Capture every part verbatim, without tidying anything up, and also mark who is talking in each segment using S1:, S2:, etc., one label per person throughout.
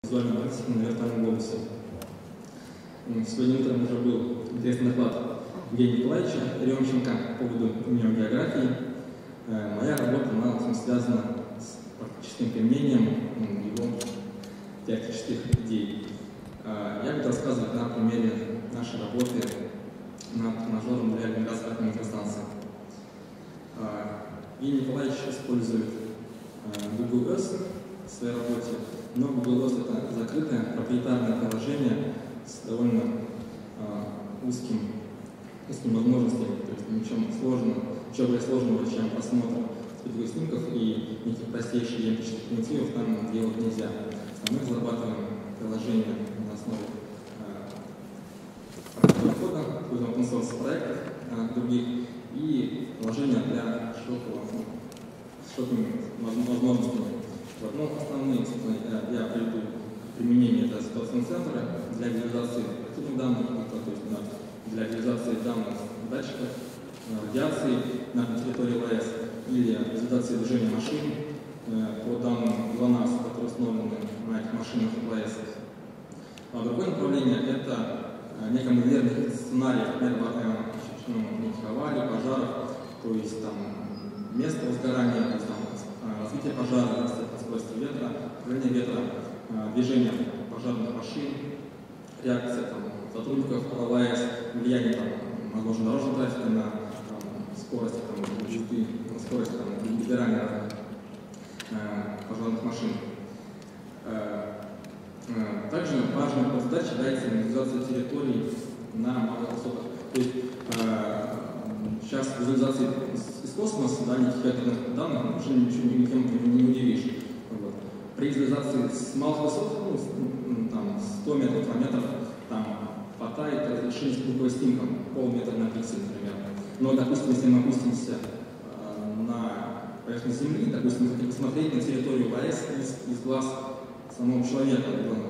S1: визуального маркетинга на виртуальном глобусе. Сегодня утром уже был интересный доклад Евгения Николаевича Еремченко по поводу географии. Моя работа она связана с практическим применением его теоретических идей. Я буду рассказывать на примере нашей работы над тренажером для газовой электростанции. Евгений Николаевич использует Google Earth в своей работе, но Google Earth это закрытое проприетарное приложение с довольно э, узким, узкими возможностями, то есть ничего сложного, ничего более сложного, чем просмотр спутниковых снимков и неких простейших геометрических примитивов там делать нельзя. А мы разрабатываем приложение на основе э, кода, какой-то open source проектов э, других и приложения для широкого, широкими возможностями. Вот, ну, основные, я приведу применение это ситуационного центра для визуализации активных данных, то есть для визуализации данных датчиков, радиации на территории ВАЭС или визуализации движения машин по данным ГЛОНАСС, которые установлены на этих машинах ВАЭС. А другое направление – это некий моделирование сценариев, например, неких аварий, пожаров, то есть там место возгорания, то есть, там, развитие пожара, скорость ветра, управление ветра, движение пожарных машин, реакция там, сотрудников ВАЭС, влияние там, возможно, дорожного трафика на там, скорость, там, высоты, скорость там, выбирания э, пожарных машин. Э, э, также важной задачей является визуализация территорий на малых высотах. То есть э, сейчас визуализация из космоса, да, никаких векторных данных, уже ничего никем не удивишь. Вот. При визуализации с малых высот, ну, там, сто метров, километров, там, хватает разрешение спутникового снимка, полметра на пиксель, например. Но, допустим, если мы опустимся э, на поверхность Земли, допустим, хотим посмотреть на территорию ВАЭС из, из глаз самого человека,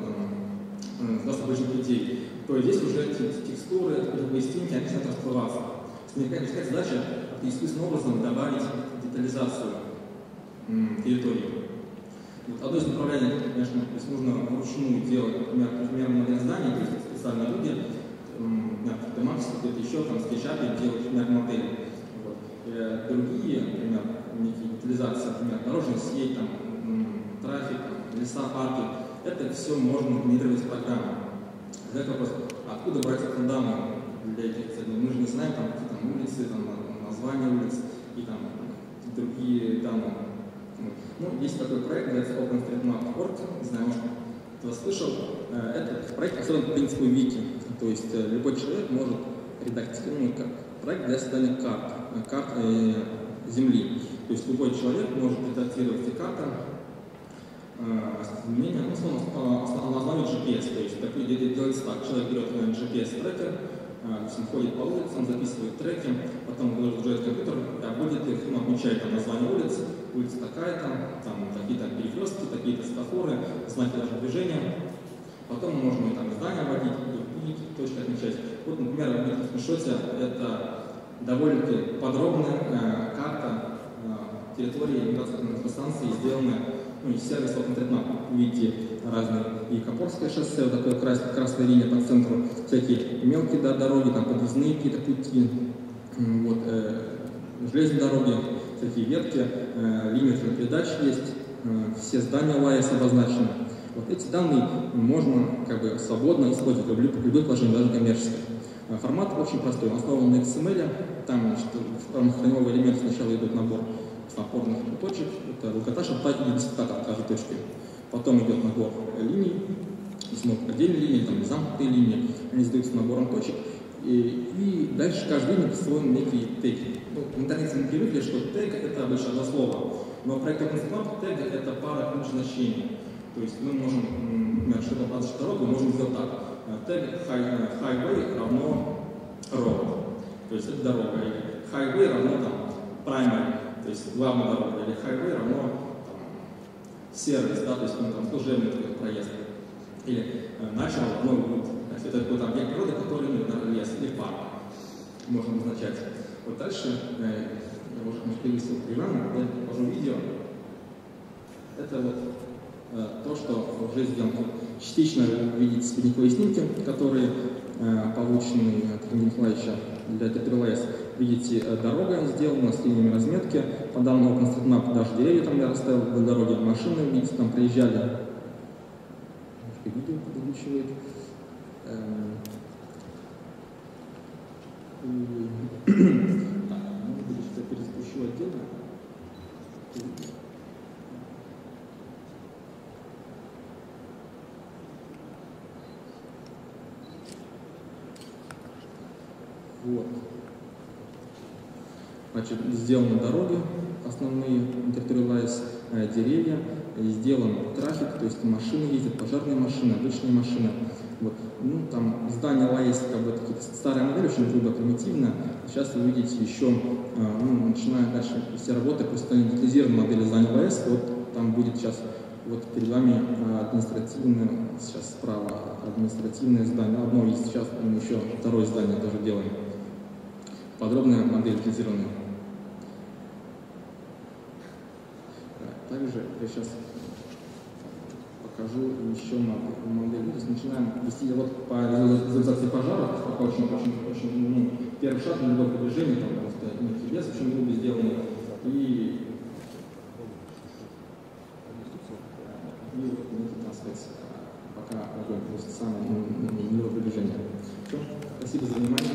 S1: э, с глаз обычных людей, то здесь уже эти текстуры, спутниковые снимки, они начинают расплываться. Возникает задача искусственным образом добавить детализацию м, территории. Вот одно из направлений, конечно, то есть нужно вручную делать, например, примерное здание, то есть специальные люди, например, Max, где-то еще там скетчапе делать пример модели. Вот. И другие, например, некие детализации, например, дорожная сеть, там, м, трафик, там, леса, парки, это все можно генерировать в программу. Задать вопрос, откуда брать эти данные для этих целей? Мы же не знаем там какие там улицы, там, названия улиц и там другие данные. Ну, есть такой проект, называется OpenStreetMap точка орг, не знаю, может, кто слышал. Этот проект основан по принципу вики, то есть любой человек может редактировать как проект для создания карт, карт э, Земли. То есть любой человек может редактировать эти карты изменения, ну, основном, на основе джи пи эс, то есть такой делается так, человек берет джи пи эс-трекер, он ходит по улицам, записывает треки, потом загружает компьютер, будет их, ну, отмечает там название улиц, улица такая-то, там какие-то перекрестки, какие-то светофоры, знаки даже движения. Потом можно там здания вводить, другие точки отмечать. Вот, например, в скриншоте это довольно-таки подробная э, карта э, территории электростанции, сделанная ну, из сервиса OpenStreetMap. Вы видите разные и Копорское шоссе, вот такая крас, красная линия по центру, всякие мелкие да, дороги, там подъездные какие-то пути, вот, э, железные дороги, всякие ветки, э, линии передач есть, э, все здания ВАЭС обозначены. Вот эти данные можно как бы свободно использовать в любых приложениях, даже коммерческих. Формат очень простой, он основан на икс эм эль, там значит, в рамках храневого элемента сначала идет набор опорных точек, это долгота шарта и десятиката каждой точки. Потом идет набор линий, смотрят отдельные линии, там замкнутые линии, они задаются набором точек, и, и дальше каждый линия присвоен некие теги. Ну, в интернете мы привыкли, что тег это обычно одно слово, но в проекте OpenStreetMap тег это пара ключ значений. То есть мы можем, например, чтобы обозначить дорогу, можем сделать так. Тег highway равно road, то есть это дорога, или highway равно там primary, то есть главная дорога, или highway равно там, сервис, да, то есть ну, там служебный проезд, или natural равно wood, то есть это какой-то объект природы, который, например, лес или парк, можно обозначать. Вот дальше, я уже перевесил программу, я покажу видео. Это вот то, что уже сделано. Частично вы видите спутниковые снимки, которые получены от Ильи Николаевича для ТПЛС. Видите, дорога сделана с линиями разметки. По данному OpenStreetMap даже деревья там я расставил вдоль дороги. Машины, видите, там проезжали. Видео подглючивает. Может быть, что я перезапущу отдельно. Вот. Значит, сделаны дороги, основные интертурилайз, деревья, сделан трафик, то есть машины ездят, пожарные машины, обычные машины. Вот. Ну, там здание ЛАЭС, как бы такие старая модель, очень грубо, примитивная. Сейчас вы видите еще, ну, начиная дальше все работы по стандартизированной модели здания ЛАЭС. Вот там будет сейчас вот перед вами административное, сейчас справа административное здание, одно есть, сейчас мы еще второе здание тоже делаем. Подробная модель утилизированная. Также я сейчас покажу еще модель. То есть начинаем вести вот по визуализации пожара, пока очень, очень, очень, ну, первый шаг на любое продвижение, там просто некий лес очень грубо сделанный. И, и вот, так сказать, пока огонь, просто самое любое продвижение. Все, спасибо за внимание.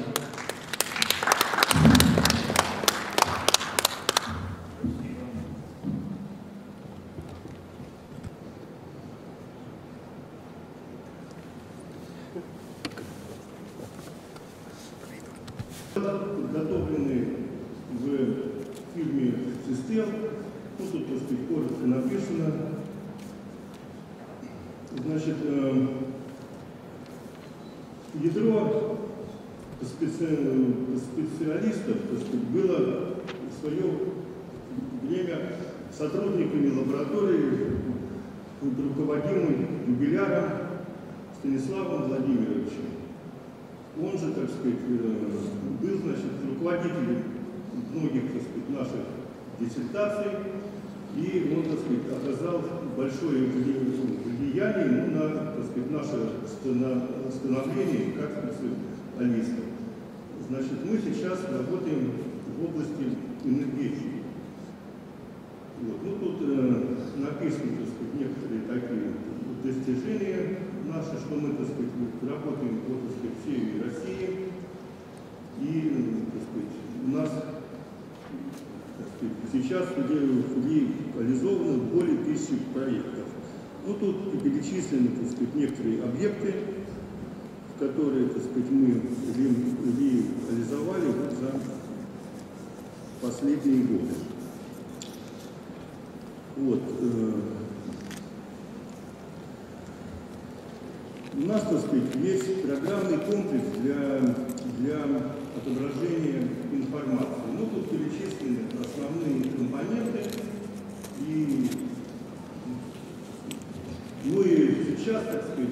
S2: Подготовлены в фирме «Систем». Ну, тут, так сказать, коротко написано. Значит, э, ядро специ... специалистов, так сказать, было в свое время сотрудниками лаборатории, руководимой юбиляром Станиславом Владимировичем. Он же, так сказать, был, значит, руководителем многих, так сказать, наших диссертаций, и он, так сказать, оказал большое влияние ну, на, так сказать, наше становление как специалистов. Значит, мы сейчас работаем в области энергетики. Вот. Ну, тут э, написаны, так сказать, некоторые такие достижения наши, что мы, так сказать, работаем по, так сказать, всей России. И, так сказать, у нас, так сказать, сейчас реализовано более тысячи проектов. Ну, тут перечислены, так сказать, некоторые объекты, которые, так сказать, мы реализовали вот за последние годы. Вот. У нас, так сказать, есть программный комплекс для, для отображения информации. Ну, тут перечислены основные компоненты. И, ну и сейчас, так сказать,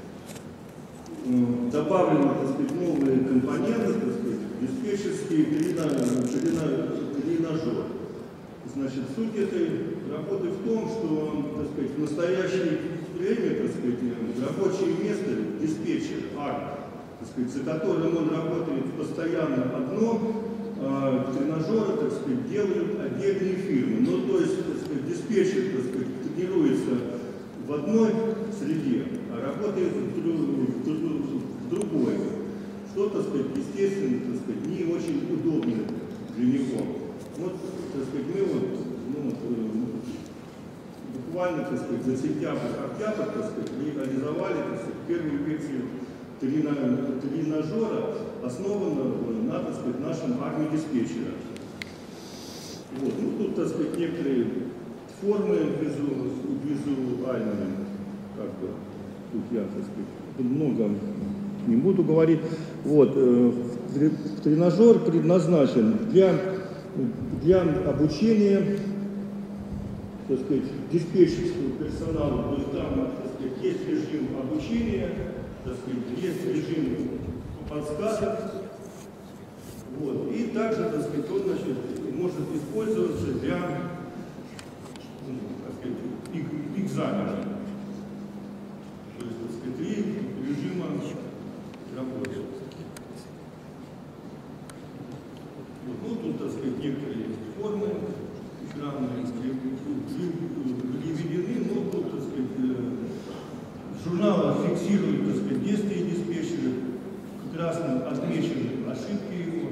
S2: добавлены, так сказать, новые компоненты, так сказать, диспетчерские тренажеры. Значит, суть этой работы в том, что, так сказать, в настоящее время, так сказать, рабочее место, диспетчер, арк, так сказать, за которым он работает постоянно одно, а тренажеры, так сказать, делают отдельные фирмы. Ну, то есть, так сказать, диспетчер, так сказать, тренируется в одной среде, а работает в другой. Что, так сказать, естественно, так сказать, не очень удобно для него. Вот, так сказать, мы вот, ну, буквально, так сказать, за сентябрь-октябрь, так сказать, реализовали, так сказать, первую версию тренажера, основанного на, так сказать, нашем армии диспетчера. Вот, ну, тут, так сказать, некоторые формы визуальные, как бы, тут я, так сказать, много не буду говорить. Вот, э, тренажер предназначен для для обучения, так сказать, диспетчерского персонала. То есть там, так сказать, есть режим обучения, так сказать, есть режим подсказок. Вот. И также, так сказать, он, значит, может использоваться для, ну, так сказать, экзамена. фиксирует, так сказать, действия диспетчера, красным отмечены ошибки его.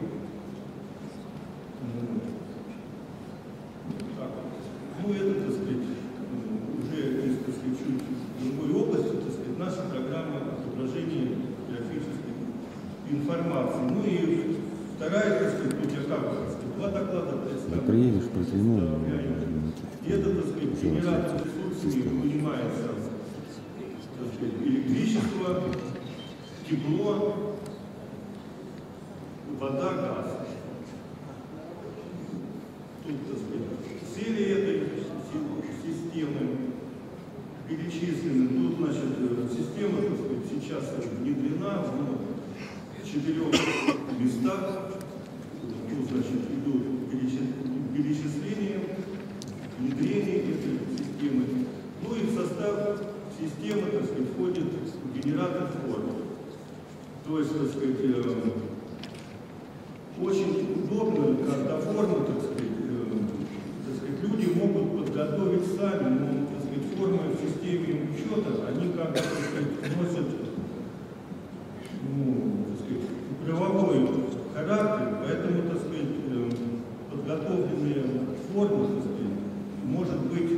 S2: Ну, это, так сказать, уже, так сказать, чуть в другой области, так сказать, наша программа отображения графической информации. Ну и вторая, так сказать, у тебя как, так сказать, два доклада представлены.
S3: Приедешь, протяну.
S2: И это, так сказать, генератор ресурсами понимается, так сказать, электричество, тепло, вода, газ. Тут, так сказать, цели этой системы перечислены. Тут, значит, система, так сказать, сейчас внедрена в четырех местах. Тут, значит, идут перечисления, внедрение этой системы. Ну и в состав системы, так сказать, входит генератор форм. То есть, так сказать, э, очень удобно, когда формы, так сказать, э, так сказать, люди могут подготовить сами, но, так сказать, формы в системе учета, они как бы, так сказать, носят, ну, так сказать, правовой характер, поэтому, так сказать, э, подготовленные формы, так сказать, может быть,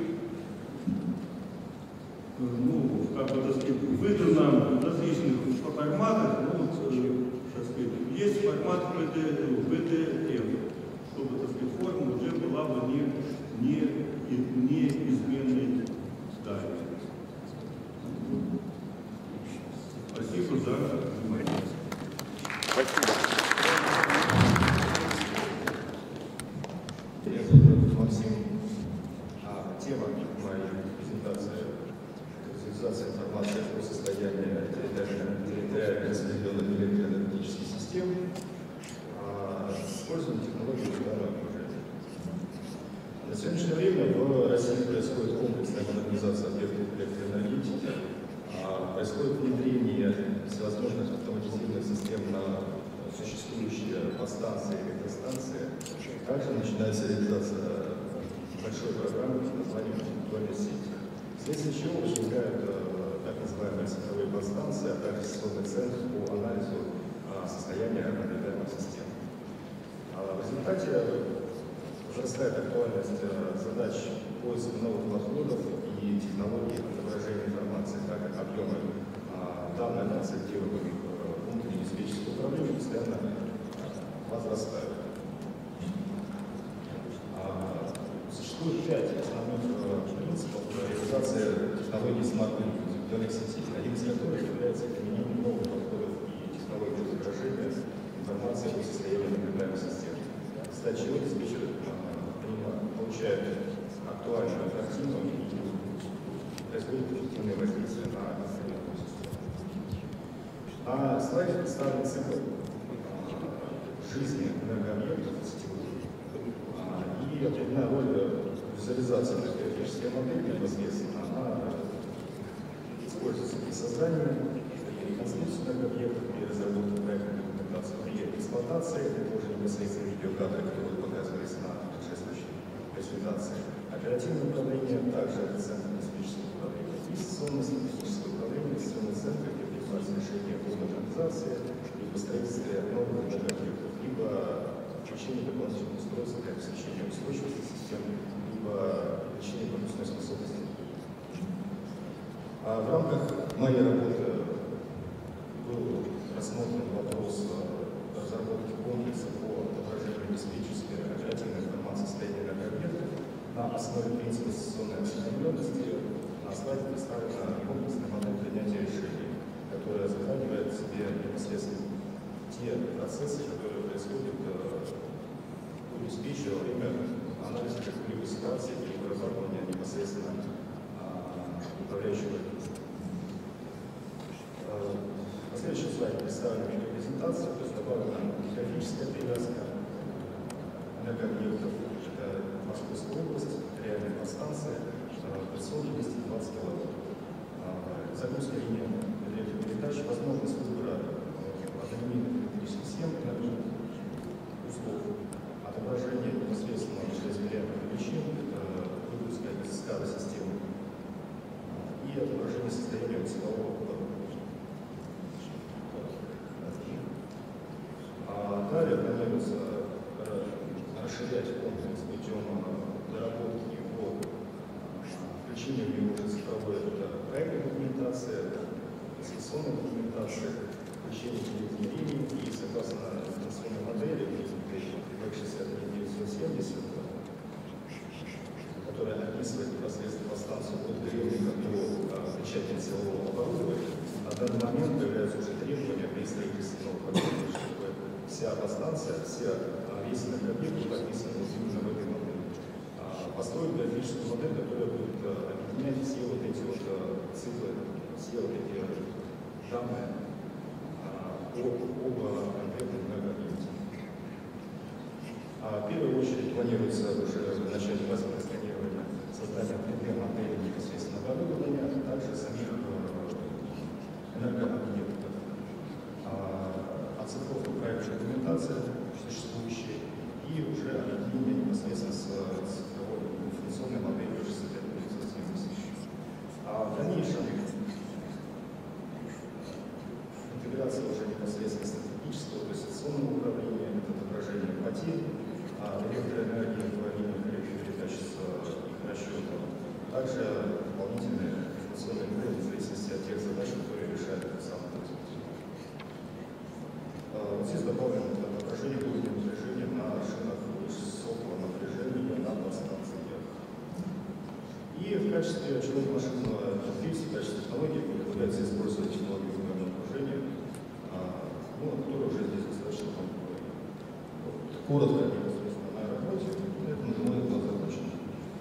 S2: э, ну, как бы, так сказать, выдано в различных форматах, ну, э, так сказать, есть формат пэ дэ эф, чтобы, так сказать, форма уже была бы не, не, не изменной далее. Спасибо за внимание.
S4: Спасибо.
S5: Меня зовут Максим. А, тема моей презентации – визуализация информации о состоянии территориально распределенных электроэнергетических систем, а, использование технологий ударного окружения. На сегодняшнее время в России происходит комплексная модернизация объектов электроэнергетики, а, происходит внедрение всевозможных автоматизированных систем на существующие подстанции и электростанции. Также начинается реализация большой программы под названием «Интеллектуальная сеть», вследствие чего возникают так называемые цифровые подстанции, а также сложный центр по анализу а, состояния агрегатных систем. А, в результате возрастает актуальность а, задач поиска новых подходов и технологий отображения информации, так как объемы а, данных, концептируемых внутреннего диспетчерского управления, постоянно возрастают. Существует пять основных принципов реализации технологий смарт-интеллектуальных сетей, один из которых является применением новых подходов и технологий отображения информации о состоянии наблюдаемых систем. Кстати, чего диспетчер получает актуальную картину и производит эффективное воздействие на информационную систему. На слайде представлен цикл жизни энергообъектов сетевых и определенная роль визуализация графической модели непосредственно, она используется при создании и реконструкции энергообъектов, при разработке проектной документации, при эксплуатации, это уже непосредственно видеокадры, которые показывались на предшествующей презентации. Оперативное управление, также центр диспетчерского управления, инвестиционно-стратегическое управление, инвестиционный центр, где принимаются решения о модернизации и по строительстве новых энергообъектов, либо включение дополнительных устройств для обеспечения устойчивости системы, либо увеличение пропускной способности. А в рамках моей работы был рассмотрен вопрос разработки комплекса по отображению диспетчерской оперативной информации состояния энергообъектов на основе принципа сессионной осведомленности. На слайде представлена комплексная модель принятия решений, которая затрагивает в себе непосредственно те процессы, которые происходят у диспетчера во время анализа какой-либо ситуации или разработания непосредственно управляющего регистра. На следующем слайде представлена видеопрезентация, то есть добавлена графическая привязка энергообъектов. Это Московская область, реальная подстанция, высотой двести двадцать киловатт. Загрузка линии электропередач, возможность выбора однолинейных электрических схем, узлов, отображение непосредственно измеряемых величин, выгрузка из эс кей эй-системы и отображение состояния силового хода. Далее планируется расширять комплекс путем доработки его, включения в него уже цифровой проектной документации, инвестиционной документации, включение измерений и согласно инвестиционной модели вэ шестьдесят три девятьсот семьдесят, которая описывает непосредственно станцию от приемника до печати силового оборудования, на данный момент появляются уже требования при строительстве новых объектов, чтобы вся станция, все рейсовые объекты описаны именно в этой модели. Построить графическую модель, которая будет объединять все вот эти вот циклы, все вот эти данные об конкретном энергообъекте. В первую очередь планируется уже начать базовое сканирование создания три дэ-модели непосредственно оборудования, а также самих энергообъектов. Оцифровка проектной документации существующей и уже объединение непосредственно с цифровой информационной моделью шестьдесят пять девятьсот семьдесят. А в дальнейшем интеграция уже непосредственно стратегического инвестиционного управления, это отображение потерь, электроэнергии в линиях электропередач с их расчетом, также дополнительные информационные модель в зависимости от тех задач, которые решает сам производитель. Здесь добавлено отображение уровня напряжения на шинах высокого напряжения на подстанциях. И в качестве человека-машинного интерфейса, в качестве технологии предлагается использовать технологию уровня напряжения, ну, которая уже здесь достаточно коротко непосредственно на работе, поэтому думаю, было закончено.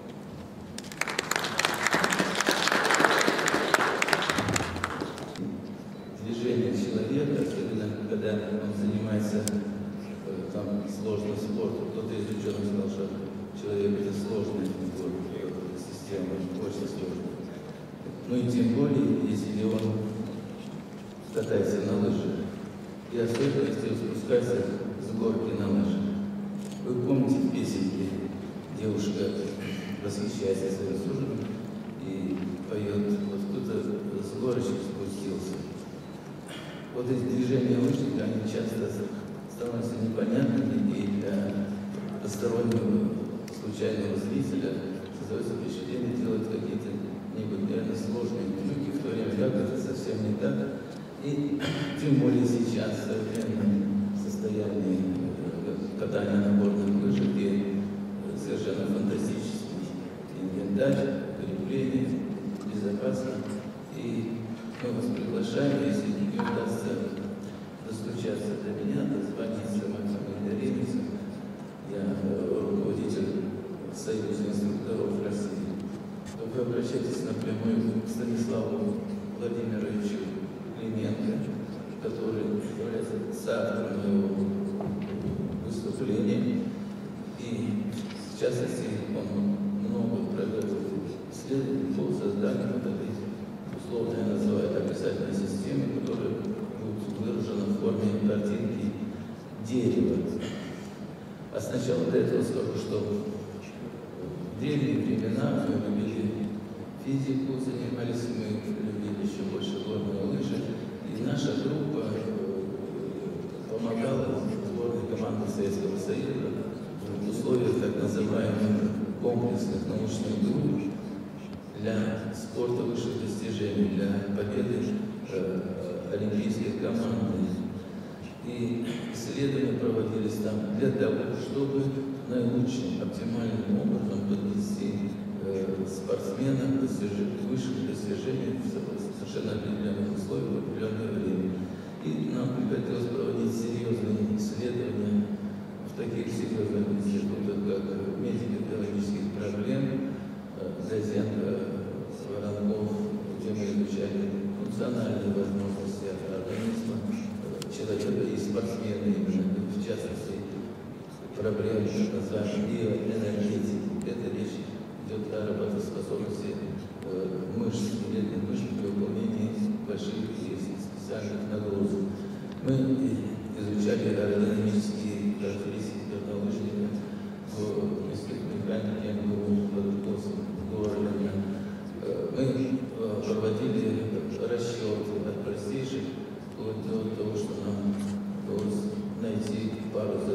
S3: Движение человека, особенно когда он занимается там сложным спортом, кто-то из ученых сказал, что человек это сложная система, очень сложная. Ну и тем более, если он катается на лыжах, и особенно если он спускается с горки на лыжах. Вы помните в песенке девушка восхищается своим суженым и поет, вот кто-то с горочек спустился. Вот эти движения лыжника, они часто становятся непонятными, и для постороннего случайного зрителя создается впечатление делать какие-то необыкновенно сложные трюки, в то время как это совсем не так. И тем более сейчас в современном состоянии катания на горных лыжах, где совершенно фантастический инвентарь, крепление, безопасно. И мы вас приглашаем, если не удастся достучаться до меня, дозвониться Максиму Даревичу. Я руководитель Союза инструкторов России. То вы обращайтесь напрямую к Станиславу Владимировичу Клименко, который является соавтором моего выступления. И в частности, он много провел исследований по созданию вот этой, условно я называю, описательной системы, которая будет выражена в форме картинки дерева. А сначала до этого скажу, что в древние времена мы любили физику, занимались, мы любили еще больше горные лыжи, и наша группа помогала сборной команды Советского Союза в условиях так называемых комплексных научных групп для спорта высших достижений, для победы э, олимпийской команды. И исследования проводились там для того, чтобы наилучшим, оптимальным образом подвести э, спортсмена к высшим достижениям в совершенно определенных условиях в определенное время. И нам приходилось проводить серьезные исследования в таких серьезных институтах, как медико-биологических проблем, Газенко, Воронков, где мы изучали функциональные возможности организма человека и спортсмена, именно в частности, проблемы, так называемой биоэнергетики. Это речь идет о работоспособности мышц, нервных мышц при выполнении больших и специальных нагрузок. Мы изучали аэродинамические характеристики горнолыжника в институте механики в городе. Мы проводили расчеты от простейших вплоть до того, что нам удалось найти пару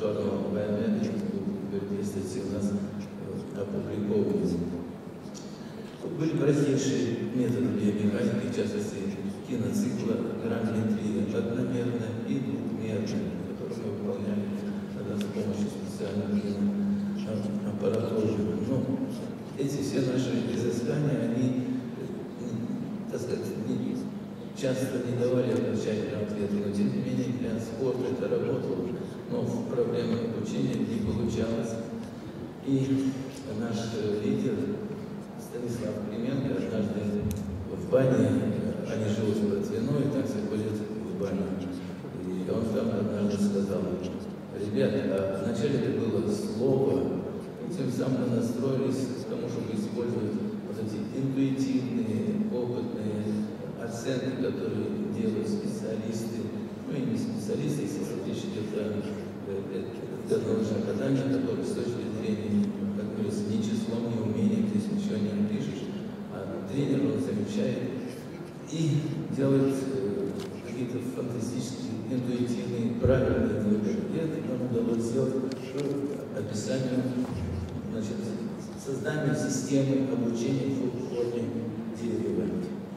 S3: Шарова Байамеда, если у нас опубликованы. Были простейшие методы биомеханики, в частности, киноцикла, грамметрия, одномерная и двухмерная, которую мы выполняли тогда с помощью специальных киноаппаратуры. Но эти все наши изыскания, они, так сказать, не, часто не давали окончательного ответа, но тем не менее для спорта это работало, но в проблемах обучения не получалось. И наш лидер Станислав Клименко однажды в бане, они живут в Латвино, и так заходят в баню. И он там однажды сказал: ребята, а вначале это было слово, и тем самым мы настроились к тому, чтобы использовать вот эти интуитивные, опытные оценки, которые делают специалисты, ну и не специалисты, если речь идет о научном задании, которые с точки зрения, как говорится, ни числом, ни умением, здесь ничего не напишешь, а тренер он замечает и делает э, какие-то фантастические, интуитивные, правильные выводы. И это нам удалось сделать по описанию, значит, созданию системы обучения в форме дерева.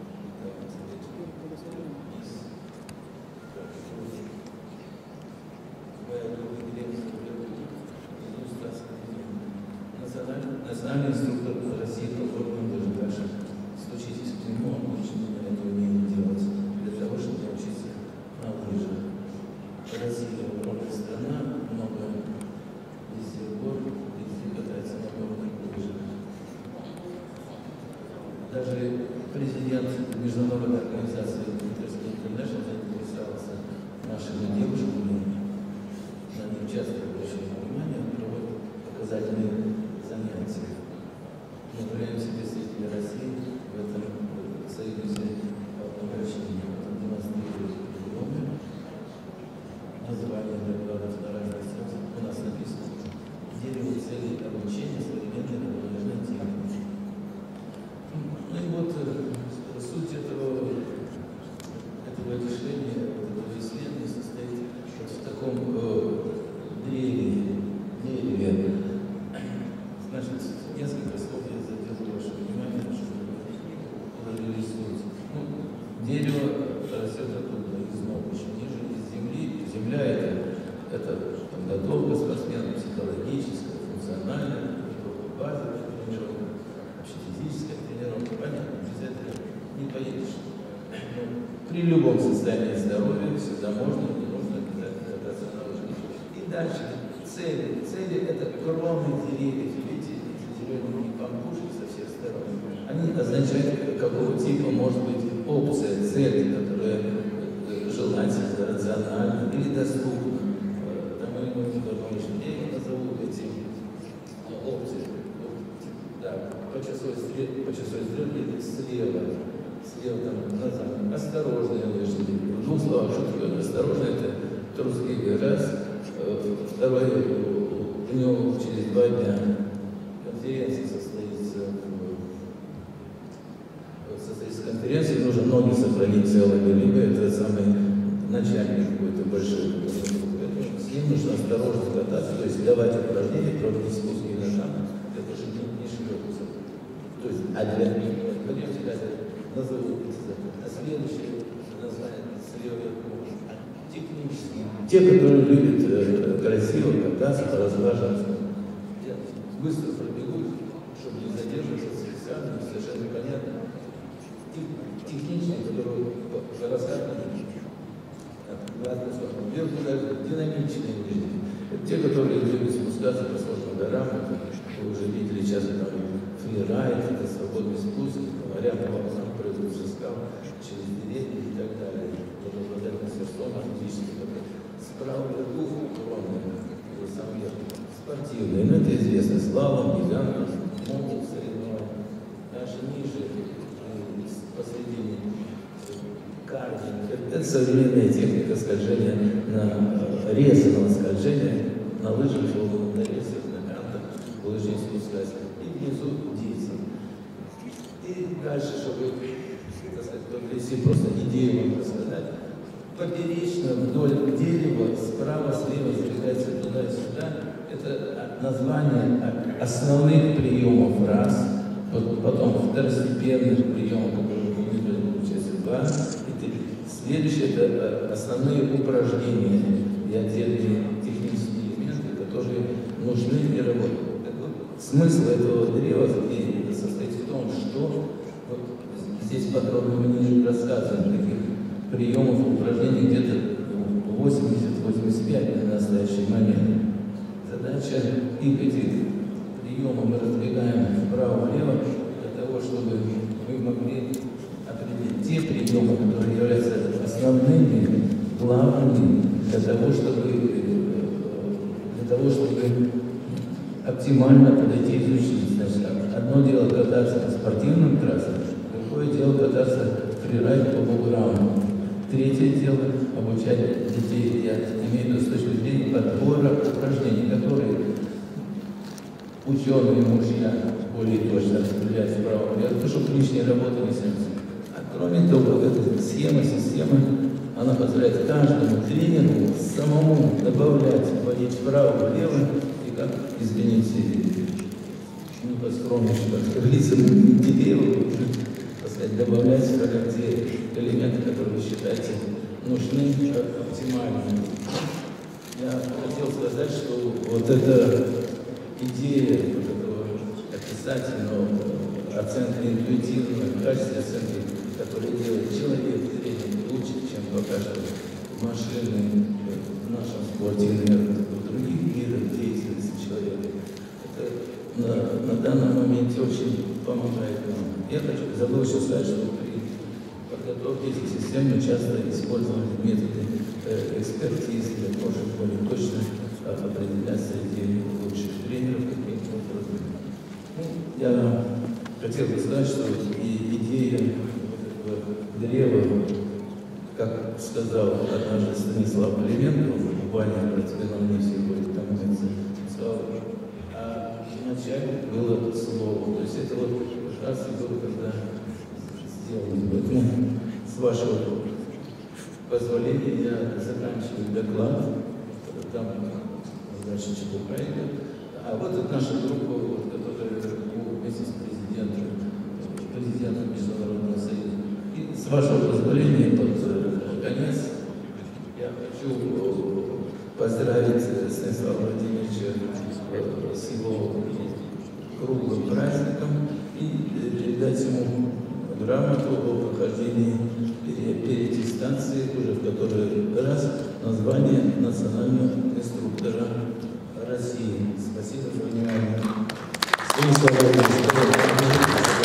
S3: Национальный инструктор России по формам даже дальше стучитесь к нему, он очень много это умеет делать для того, чтобы научиться на лыжах. Россия огромная страна, много везде гор, везде катается на горных лыжах. Даже президент международной организации Interski International заинтересовался нашими девушками, на них часто обращают внимание, проводят показательные занятия. Мы являемся представителями России в этом союзе по обращению, демонстрируют дипломы, название докладов на разных сайтах. У нас написано «Дерево целей обучения современной горнолыжной техники». Ну и вот суть этого, этого решения, этого исследования состоит вот в таком э, древе, дереве. Значит, несколько слов я задел ваше внимание, чтобы уловили суть. Ну, дерево растет оттуда, из ног, еще ниже, из земли. Земля это, это подготовка спортсмена психологическая, функциональная, базовая тренировка, общефизическая тренировка. Понятно, без этого не поедешь. Но при любом состоянии здоровья всегда можно и нужно обязательно кататься на лыжах. И дальше цели. Цели это кроны деревьев. Не бамбушки со всех сторон. Они означают, какого типа может быть опция, цель, которая желательно, рациональна или доступна. Там я не назову эти опции. Да, по часовой стрелке, по часовой стрелке слева, слева там назад. Осторожные лыжи. В двух словах, что такое осторожно, это трусливый раз, второй у него через два дня. Конференция состоится, состоится конференция, нужно ноги сохранить целыми, либо это самый начальник какой-то большой. Поэтому с ним нужно осторожно кататься, то есть давать упражнения, проводить спуски на шаг, для того, чтобы не шлепаться. То есть, а для них, пойдемте, назову, а следующее название слева технические. Те, которые любят э, красиво кататься, поразглаживаться, быстро пробегут, чтобы не задерживаться специально, совершенно понятно. Техничные, которые по раскатам, вверху даже динамичные лыжи. Те, которые любят спускаться по сложным горам, вы уже видели часто там фрирайд, это свободный спуск, по морям, по волнам прыгают со скал, через деревья и так далее. Это обладает мастерством отличным. Справа вверху огромный, сам верх. Спортивные, но это известно, слалом, гигант, могут соревновать. Дальше ниже, посредине, кардинг. Это современная техника скольжения, на резаного скольжения на лыжах, на рельсах, на кантах, лыжи спускать. И внизу дети. И дальше, чтобы, так сказать, провести просто идею вам рассказать, поперечно вдоль дерева, справа, слева сдвигается туда и сюда. Это название основных приемов раз, потом второстепенных приемов, которые мы будем учиться два и три. Следующее это основные упражнения и отдельные технические элементы, которые нужны для работы. Смысл этого древа состоит в том, что вот здесь подробно мы не рассказываем таких приемов, упражнений где-то восемьдесят-восемьдесят пять на настоящий момент. Задача их этих приемов мы раздвигаем вправо-влево для того, чтобы мы могли определить те приемы, которые являются основными, главными для того, чтобы, для того, чтобы оптимально подойти и изучить. Значит, одно дело кататься по спортивным трассам, другое дело кататься фрирайд по буграм. Третье дело обучать детей, я имею в виду с точки зрения подбора упражнений, которые ученые мужья более точно распределяют вправо-влево, чтобы лишней работы не снялся. А кроме того, эта схема, система, она позволяет каждому тренеру самому добавлять, вводить вправо-влево, и как, извините, не поскромнейше, как говорится, деревья, так сказать, добавлять те элементы, которые вы считаете нужны, оптимальными. Я хотел сказать, что вот эта идея вот этого описательного оценки интуитивной, качественной оценки, которую делает человек, тренер, лучше, чем пока что машины в нашем спорте и, наверное, в других видах деятельности человека. Это на, на данном моменте очень помогает нам. Я хочу, забыл еще сказать, что при подготовке этих систем мы часто используем методы э, экспертизы для того, чтобы более точно э, определять среди лучших тренеров, каким образом. Ну, я хотел бы сказать, что и идея древа, как сказал однажды Станислав Клименко, буквально противно мне все будет там сказал, а вначале было слово. То есть это вот как раз и было, когда сделали. Поэтому, с вашего позволения, я заканчиваю доклад. Там дальше ЧПК идет. А вот это наша группа, которая вместе с президентом, президентом Международного союза. И с вашего позволения, под конец, я хочу поздравить Станислава Владимировича с его круглым праздником и передать ему грамоту о прохождении переаттестации уже в который раз название национального инструктора России. Спасибо за внимание. Станислав Владимирович.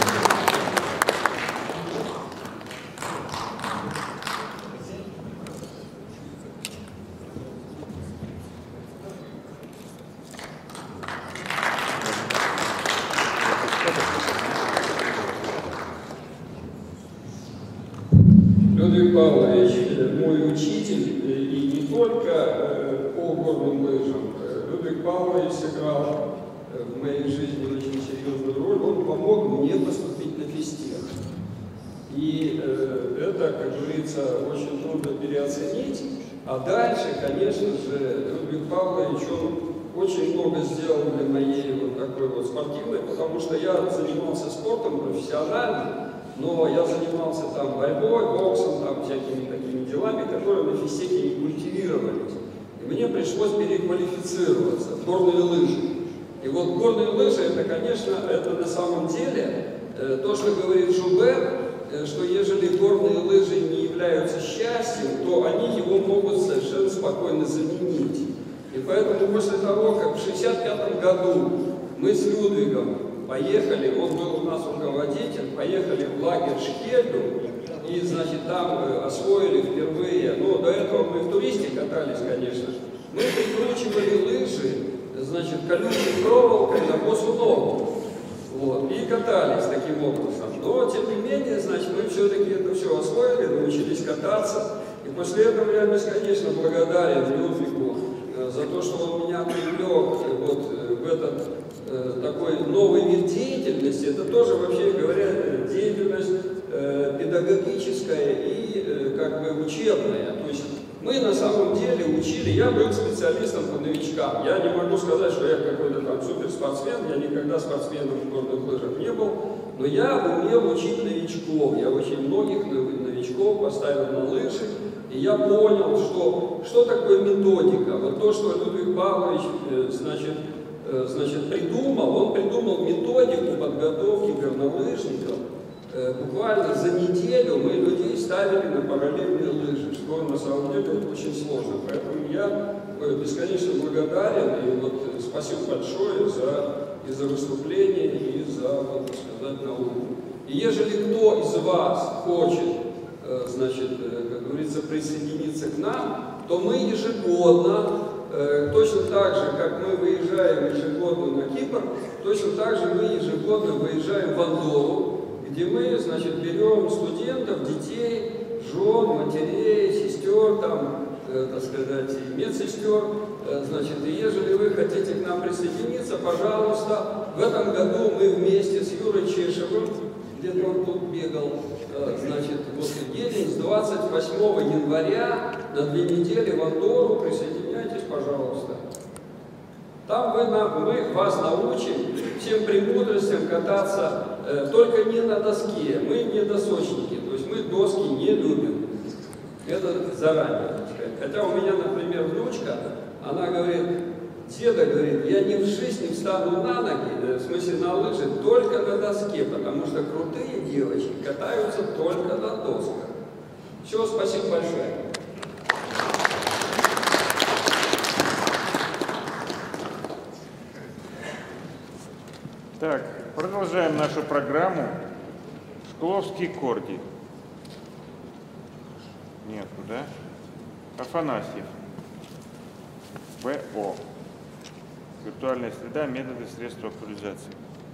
S6: Людвиг Павлович, мой учитель, и не только по горным лыжам. Людвиг Павлович сыграл в моей жизни очень серьезную роль. Он помог мне поступить на физтех. И это, как говорится, очень трудно переоценить. А дальше, конечно же, Людвиг Павлович, он очень много сделал для моей вот такой вот спортивной, потому что я занимался спортом профессионально. Но я занимался там борьбой, боксом, там всякими такими делами, которые на физтехе не культивировались. И мне пришлось переквалифицироваться в горные лыжи. И вот горные лыжи, это, конечно, это на самом деле э, то, что говорит Жубер, э, что ежели горные лыжи не являются счастьем, то они его могут совершенно спокойно заменить. И поэтому после того, как в шестьдесят пятом году мы с Людвигом поехали, он был у нас руководитель, поехали в лагерь Шкельду, и, значит, там э, освоили впервые, ну, до этого мы в туристе катались, конечно, мы прикручивали лыжи, значит, колючей проволокой на босу ногу, вот, и катались таким образом. Но, тем не менее, значит, мы все-таки это все освоили, научились кататься, и после этого я бесконечно благодарен Людвигу э, за то, что он меня привлек э, вот, э, в этот такой новый вид деятельности. Это тоже, вообще говоря, деятельность э, педагогическая и э, как бы учебная. То есть учили. Я был специалистом по новичкам. Я не могу сказать, что я какой-то там суперспортсмен, я никогда спортсменом в горных лыжах не был, но я умел учить новичков. Я очень многих новичков поставил на лыжи, и я понял, что, что такое методика. Вот то, что Людвиг Павлович, значит, значит, придумал, он придумал методику подготовки горнолыжников. Буквально за неделю мы людей ставили на параллельные лыжи, что на самом деле очень сложно. Поэтому я бесконечно благодарен и вот спасибо большое за, и за выступление, и за, вот, так сказать, науку. И ежели кто из вас хочет, значит, как говорится, присоединиться к нам, то мы ежегодно, точно так же, как мы выезжаем ежегодно на Кипр, точно так же мы ежегодно выезжаем в Андору, где мы, значит, берем студентов, детей, жен, матерей, сестер, там, э, так сказать, медсестер, э, значит, и ежели вы хотите к нам присоединиться, пожалуйста, в этом году мы вместе с Юрой Чешевым, где-то он тут бегал, э, значит, вот едем с двадцать восьмого января на две недели в Андору, присоединяйтесь, пожалуйста. Там мы, нам, мы вас научим всем премудростям кататься э, только не на доске. Мы не досочники, то есть мы доски не любим. Это заранее, так сказать. Хотя у меня, например, внучка, она говорит, деда, говорит, я ни в жизни не встану на ноги, в смысле на лыжи, только на доске, потому что крутые девочки катаются только на досках. Все, спасибо большое.
S7: Так, продолжаем нашу программу. Шкловский Корди. Нету, да? Афанасьев. ВО. Виртуальная среда, методы, средства актуализации.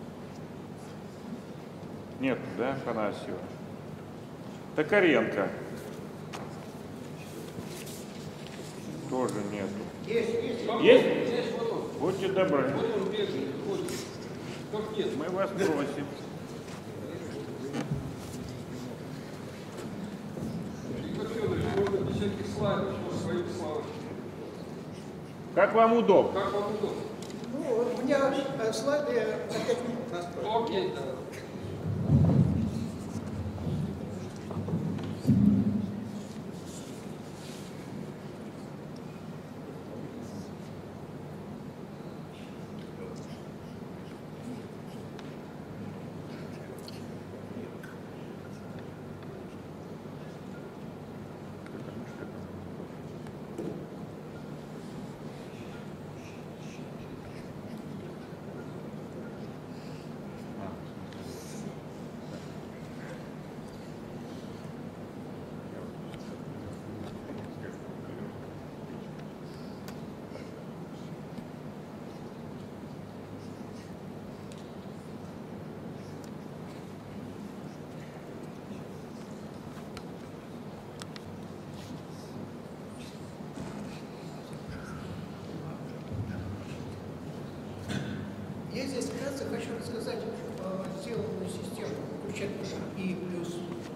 S7: Нету, да, Афанасьева? Токаренко. Тоже нету.
S6: Есть, есть.
S7: Есть?
S6: Есть, вот он.
S7: Будьте добры.
S6: Вот он бежит, ходит. Как нет?
S7: Мы вас просим.
S6: Игорь Федорович, можно без всяких слайдов, что своих слайдов.
S7: Как вам удобно?
S6: Как вам удобно?
S8: Ну, у меня слайды на пять минут настроены.
S6: Окей, да.
S8: Я здесь вкратце хочу рассказать о сделанную систему Курчатов И плюс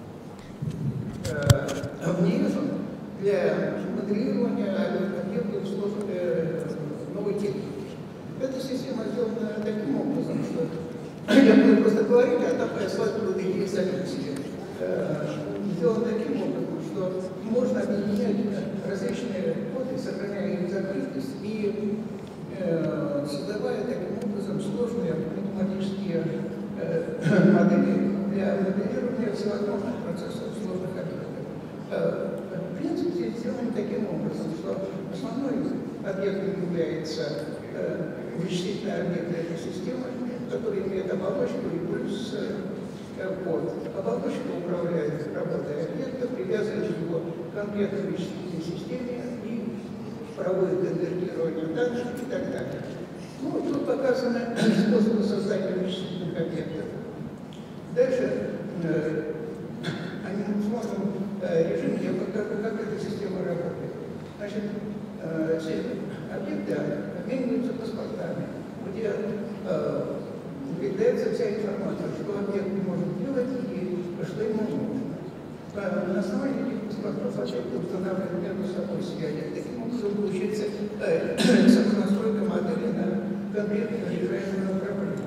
S8: э, внизу для моделирования объектов э, новой техники. Эта система сделана таким образом, что я буду просто говорить, а там слайды будут идти сами по себе. Э, сделана таким образом, что можно объединять различные коды, сохраняя их закрытость и э, создавая таким образом сложные математические э, модели для моделирования всевозможных процессов сложных объектов. Э, принцип здесь сделан таким образом, что основной объектом является э, вычислительный объект этой системы, который имеет оболочку и плюс э, код. Оболочка управляет работой объекта, привязывает его к конкретной вычислительной системе и проводит конвертирование данных и так далее. Ну, тут показаны способы создания вычислительных объектов. Дальше э, анимационном э, режиме я покажу, как эта система работает. Значит, э, все объекты обмениваются паспортами, где э, выдается вся информация, что объект может делать и что ему нужно. На основании этих паспортов объекты устанавливают между собой связи. Таким образом получается э, самонастройка модели на конкретно решаемую проблему.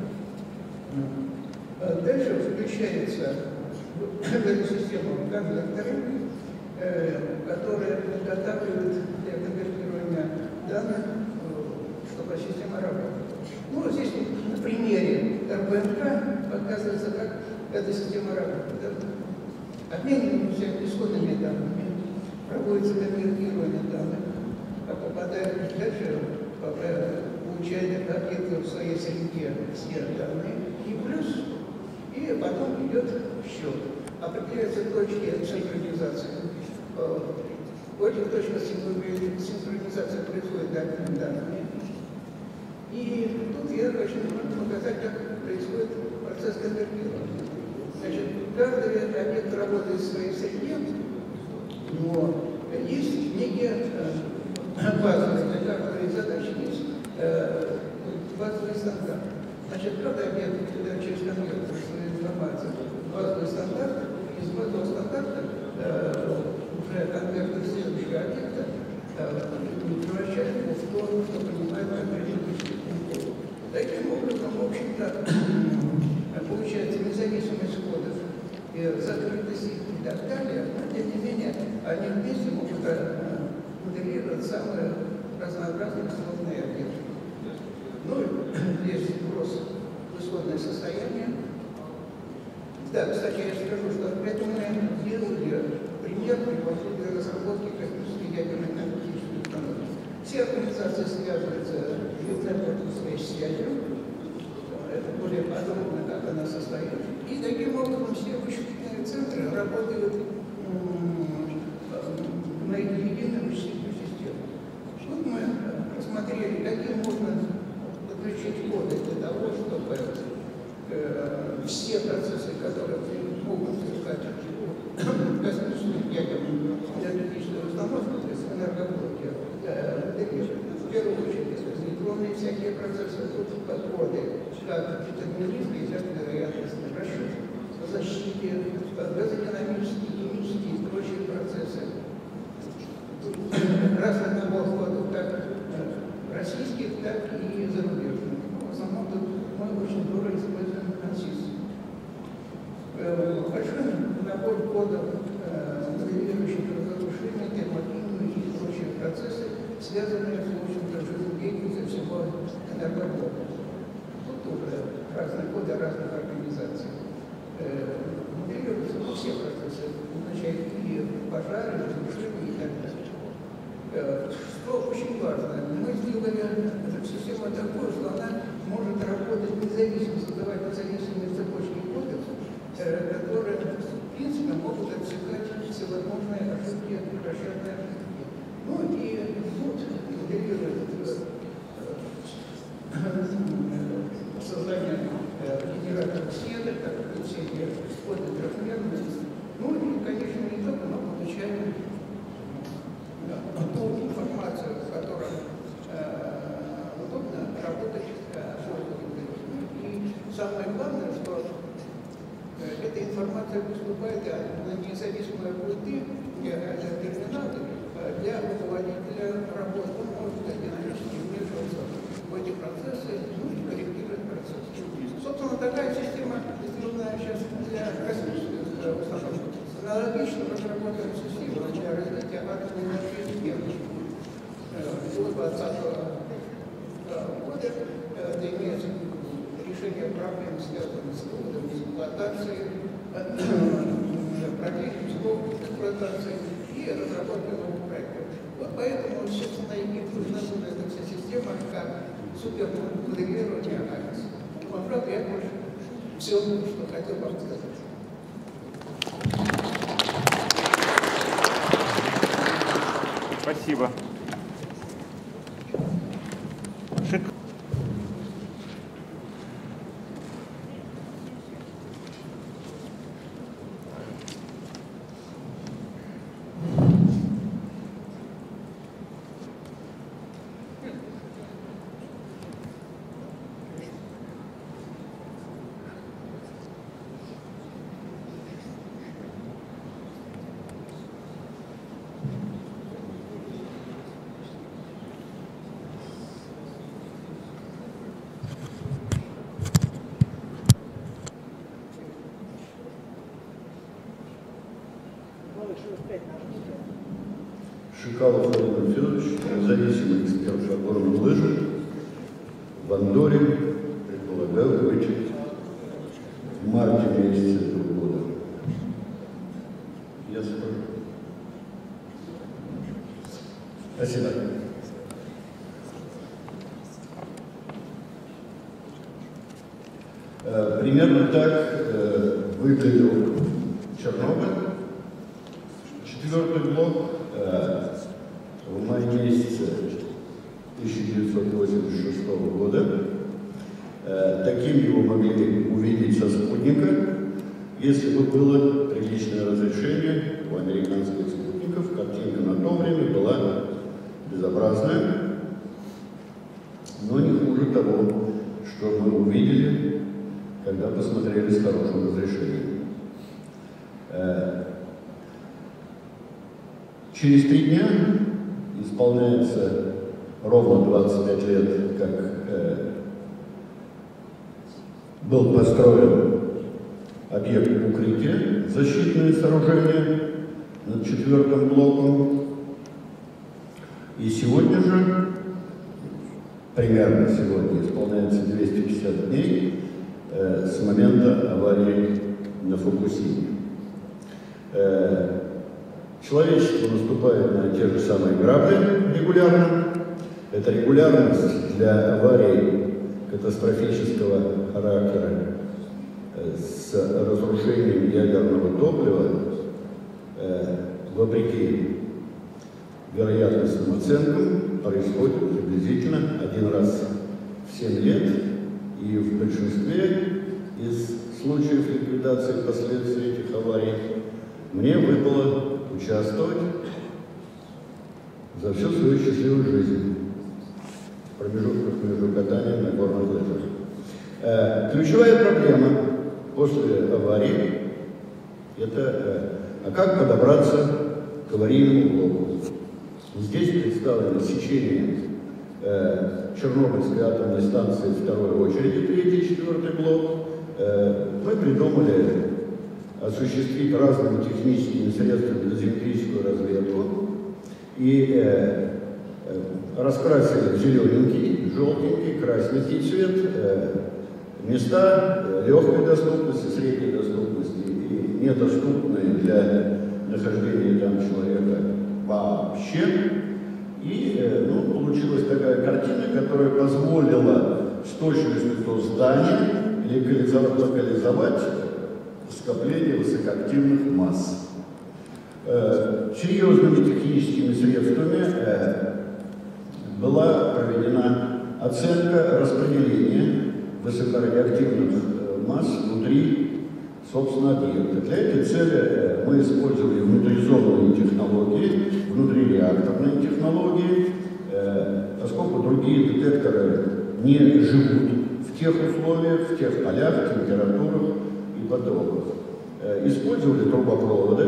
S8: Дальше включается в эту систему конвекторы, э, которые подготавливают для конвертирования данных, чтобы система работала. Ну, здесь на примере эр бэ эм ка показывается, как эта система работает. Обмениваем всеми исходными данными, проводится конвертирование данных, а попадает дальше, получает объекты в своей среде все данные, и плюс, и потом идет счет. Определяются точки синхронизации. В этих точках синхронизация происходит данными данными. И тут я хочу показать, как происходит процесс конвертирования. Значит, каждый объект работает в своей среде, но есть некие э, базовые, для каждой задачи есть э, базовый стандарт. Значит, каждый объект, когда через конвертер свою информацию, базовый стандарт, из базового стандарта э, уже конвертер следующего объекта э, превращает его в то, что принимает конкретную систему. Таким образом, в общем-то, получается независимость кодов, закрытость и так далее, но тем не менее они вместе могут моделировать самые разнообразные сложные объекты. Ну, здесь вброс в исходное состояние. Да, кстати, я скажу, что это мы делали пример, привожу для разработки космической ядерной энергетической установки. Все организации связываются с своей связью. Это более подробно, как она состоит. И таким образом все вычислительные центры работают на единую вычислительную систему. Тут мы рассмотрели, какие можно подключить коды для того, чтобы э, все процессы, которые могут искать космическую ядерную энергетическую установку, то есть энергоблоки, э, в первую очередь, нейтронные всякие процессы, тут подходы, как детерминистские, так и вероятностный расчет, по защите, газодинамические, химические и прочие процессы. Разных набор кодов, как российских, так и зарубежных. В основном тут мы очень здорово используем ансис. Большой набор кодов, моделирующих разрушения, термодинамики и прочие процессы, связанные с, в общем-то, жизнедеятельностью всего энергоблока. Тут тоже разные коды разных организаций. Моделируются ну, все процессы, включая и пожары, разрушения и так далее. Что очень важно, мы сделали эту систему такую, что она может работать независимо, создавать независимые цепочки кодов, которые, в принципе, могут отсекать всевозможные ошибки, расчетные ошибки. Ну и вот моделирует создание генераторов света, как и все эти коды трехмерные. Ну и, конечно, не только, но получаем ту информацию, с которой э, удобно работать э, пользователям. И самое главное, что э, эта информация поступает на независимые пульты, для терминалы, для руководителя работы. Он может динамически вмешиваться в эти процессы, ну и корректировать процессы. Собственно, такая система сделана сейчас для космических установок. Аналогично разработана система для развития атомной энергии. До двадцатого года это имеется решение проблем, связанных с выводом из эксплуатации, продлением сроков эксплуатации и разработкой новых проектов. Вот поэтому, собственно, и нужна эта вся система как супермоделирование анализ. Но, правда, я больше все, что хотел вам сказать.
S7: Спасибо. Шик.
S9: Шикалов Владимир Федорович, независимый эксперт по горным лыжам в Андорре, предполагаю, быть в марте месяце этого года. Я скажу. Спасибо. Примерно так э, выглядел Чернобыль. Четвертый блок э, в мае месяце тысяча девятьсот восемьдесят шестого года. Э, таким его могли увидеть со спутника, если бы было приличное разрешение у американских спутников. Картинка на то время была безобразная, но не хуже того, что мы увидели, когда посмотрели с хорошим разрешением. Через три дня исполняется ровно двадцать пять лет, как был построен объект укрытия, защитное сооружение над четвертым блоком. И сегодня же, примерно сегодня, исполняется двести пятьдесят дней э, с момента аварии на Фукусиме. Э, человечество наступает на те же самые грабли регулярно. Это регулярность для аварий катастрофического характера э, с разрушением ядерного топлива, э, вопреки вероятностным оценкам, происходит приблизительно один раз в семь лет, и в большинстве из случаев ликвидации последствий этих аварий мне выпало участвовать за всю свою счастливую жизнь в промежутках между катанием на горных лыжах. Э, ключевая проблема после аварии – это э, а как подобраться к аварийному блоку. Здесь представлено сечение э, Чернобыльской атомной станции второй очереди, третий и четвертый блок. Э, мы придумали осуществить разными техническими средствами дозиметрическую разведку и э, э, раскрасили в зелененький, желтенький, красненький цвет э, места э, легкой доступности, средней доступности и недоступные для нахождения там человека вообще. И ну, получилась такая картина, которая позволила с точностью до здания локализовать, локализовать скопление высокоактивных масс. Э, серьезными техническими средствами э, была проведена оценка распределения высокорадиоактивных э, масс внутри собственно, объекта. Для этой цели мы использовали внутризонные технологии, внутриреакторные технологии, поскольку другие детекторы не живут в тех условиях, в тех полях, температурах и потоках. Использовали трубопроводы.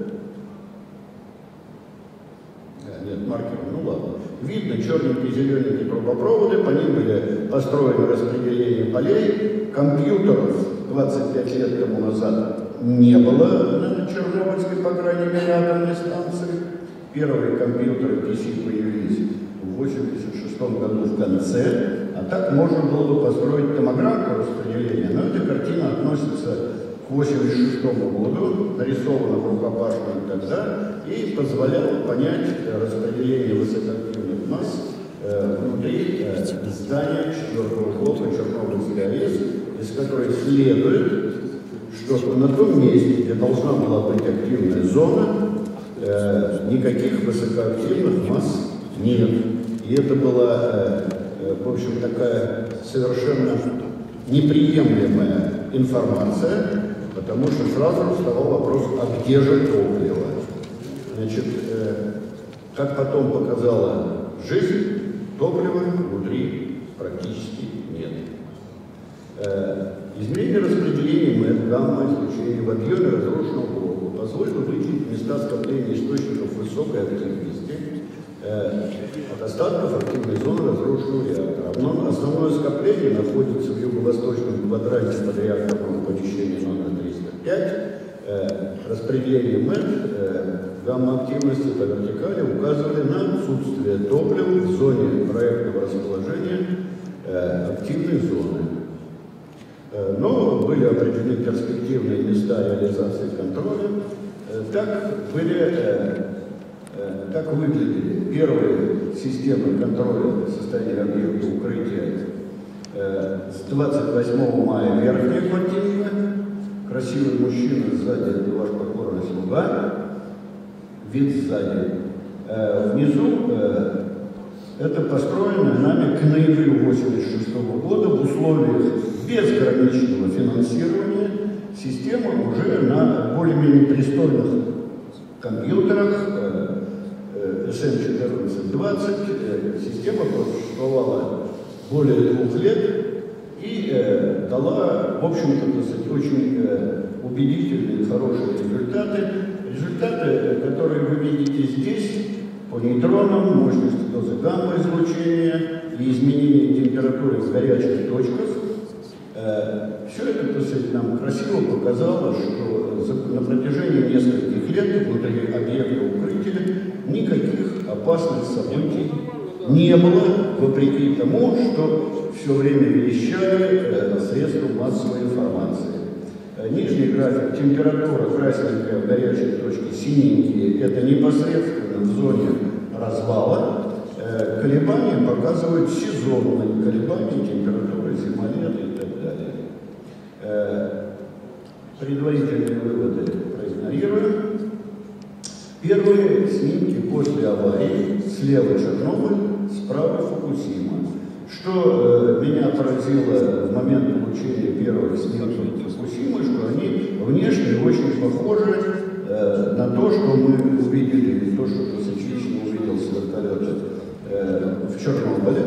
S9: Нет, маркеры, ну ладно. Видно черненькие, зелененькие трубопроводы, по ним были построены распределение полей, компьютеров двадцать пять лет тому назад не было на Чернобыльской, по крайней мере, атомной станции. Первые компьютеры пи си появились в восемьдесят шестом году в конце, а так можно было бы построить томограммку распределения, но эта картина относится к восемьдесят шестому году, нарисована в рукопашном тогда, и позволяла понять распределение высокоактивных масс э, внутри э, здания четвертого блока Чернобыльской АЭС, из которой следует, что на том месте, где должна была быть активная зона, э, никаких высокоактивных масс нет. И это была, э, э, в общем, такая совершенно неприемлемая информация, потому что сразу вставал вопрос, а где же топливо? Значит, э, как потом показала жизнь, топлива внутри практически нет. Э, изменение распределения МЭТ, гамма-излучения в объеме разрушенного блока позволило выделить места скопления источников высокой активности э, от остатков активной зоны разрушенного реактора. Основное скопление находится в юго-восточном квадранте под реакторного помещения номер триста пять, распределения МЭТ гамма-активности по вертикали указывали на отсутствие топлива в зоне проектного расположения активной зоны. Но были определены перспективные места реализации контроля. Так, были, так выглядели первые системы контроля состояния объекта укрытия с двадцать восьмого мая верхняя квартира, красивый мужчина сзади, это ваш покорный слуга, вид сзади. Внизу это построено нами к ноябрю восемьдесят шестого года в условиях безграничного финансирования система уже на более-менее пристойных компьютерах эс эм четырнадцать двадцать. Система просуществовала более двух лет и э, дала, в общем-то, очень э, убедительные, хорошие результаты. Результаты, которые вы видите здесь, по нейтронам, мощности дозы гамма-излучения и изменения температуры в горячих точках. Э, все это, так сказать, нам красиво показало, что за, на протяжении нескольких лет внутри объекта укрытия никаких опасных событий не было, вопреки тому, что все время верещали э, средства массовой информации. Э, нижний график, температура красненькая в горячей точке, синенькие, это непосредственно в зоне развала. Э, колебания показывают сезонные колебания температуры, зима, лето и так далее. Э, предварительные выводы проигнорируем. Первые снимки после аварии. Слева Чернобыль, справа Фукусима. Что э, меня поразило в момент получения первых снимков Фукусимы, что они внешне очень похожи э, на то, что мы увидели, то, что лично увидел с вертолета э, в Чернобыле.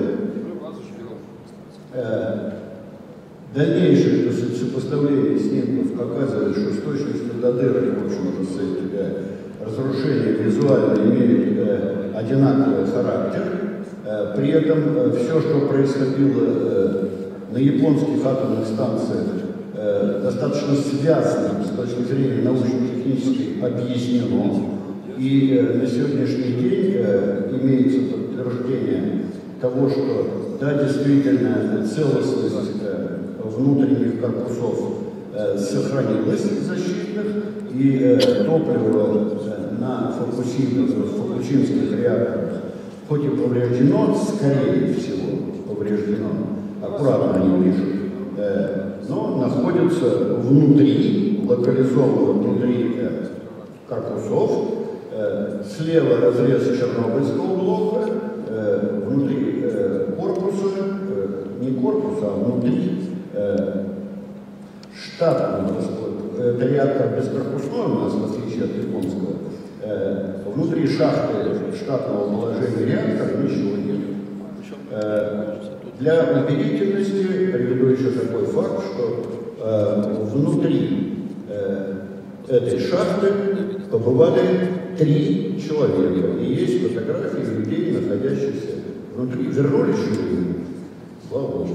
S9: Э, дальнейшее сопоставление снимков показывает, что с точностью до дыры, в общем-то, разрушения визуально имеют э, одинаковый характер. Э, при этом э, все, что происходило э, на японских атомных станциях, э, достаточно связано с точки зрения научно-технической объяснено. И э, на сегодняшний день э, имеется подтверждение того, что да, действительно целостность э, внутренних корпусов э, сохранилась защитных, и э, топливо э, на фукусимских реакторах хоть и повреждено, скорее всего повреждено, аккуратно они пишут, э, но находится внутри, локализовано внутри э, корпусов. Э, слева разрез Чернобыльского блока, э, внутри э, корпуса, э, не корпуса, а внутри э, штатного, это реактор бескорпусной у нас, в отличие от японского. Э, внутри шахты штатного положения реактора ничего нет. Э, для убедительности приведу еще такой факт, что э, внутри э, этой шахты побывали три человека. И есть фотографии людей, находящихся внутри. Вернулись живыми. Слава Богу.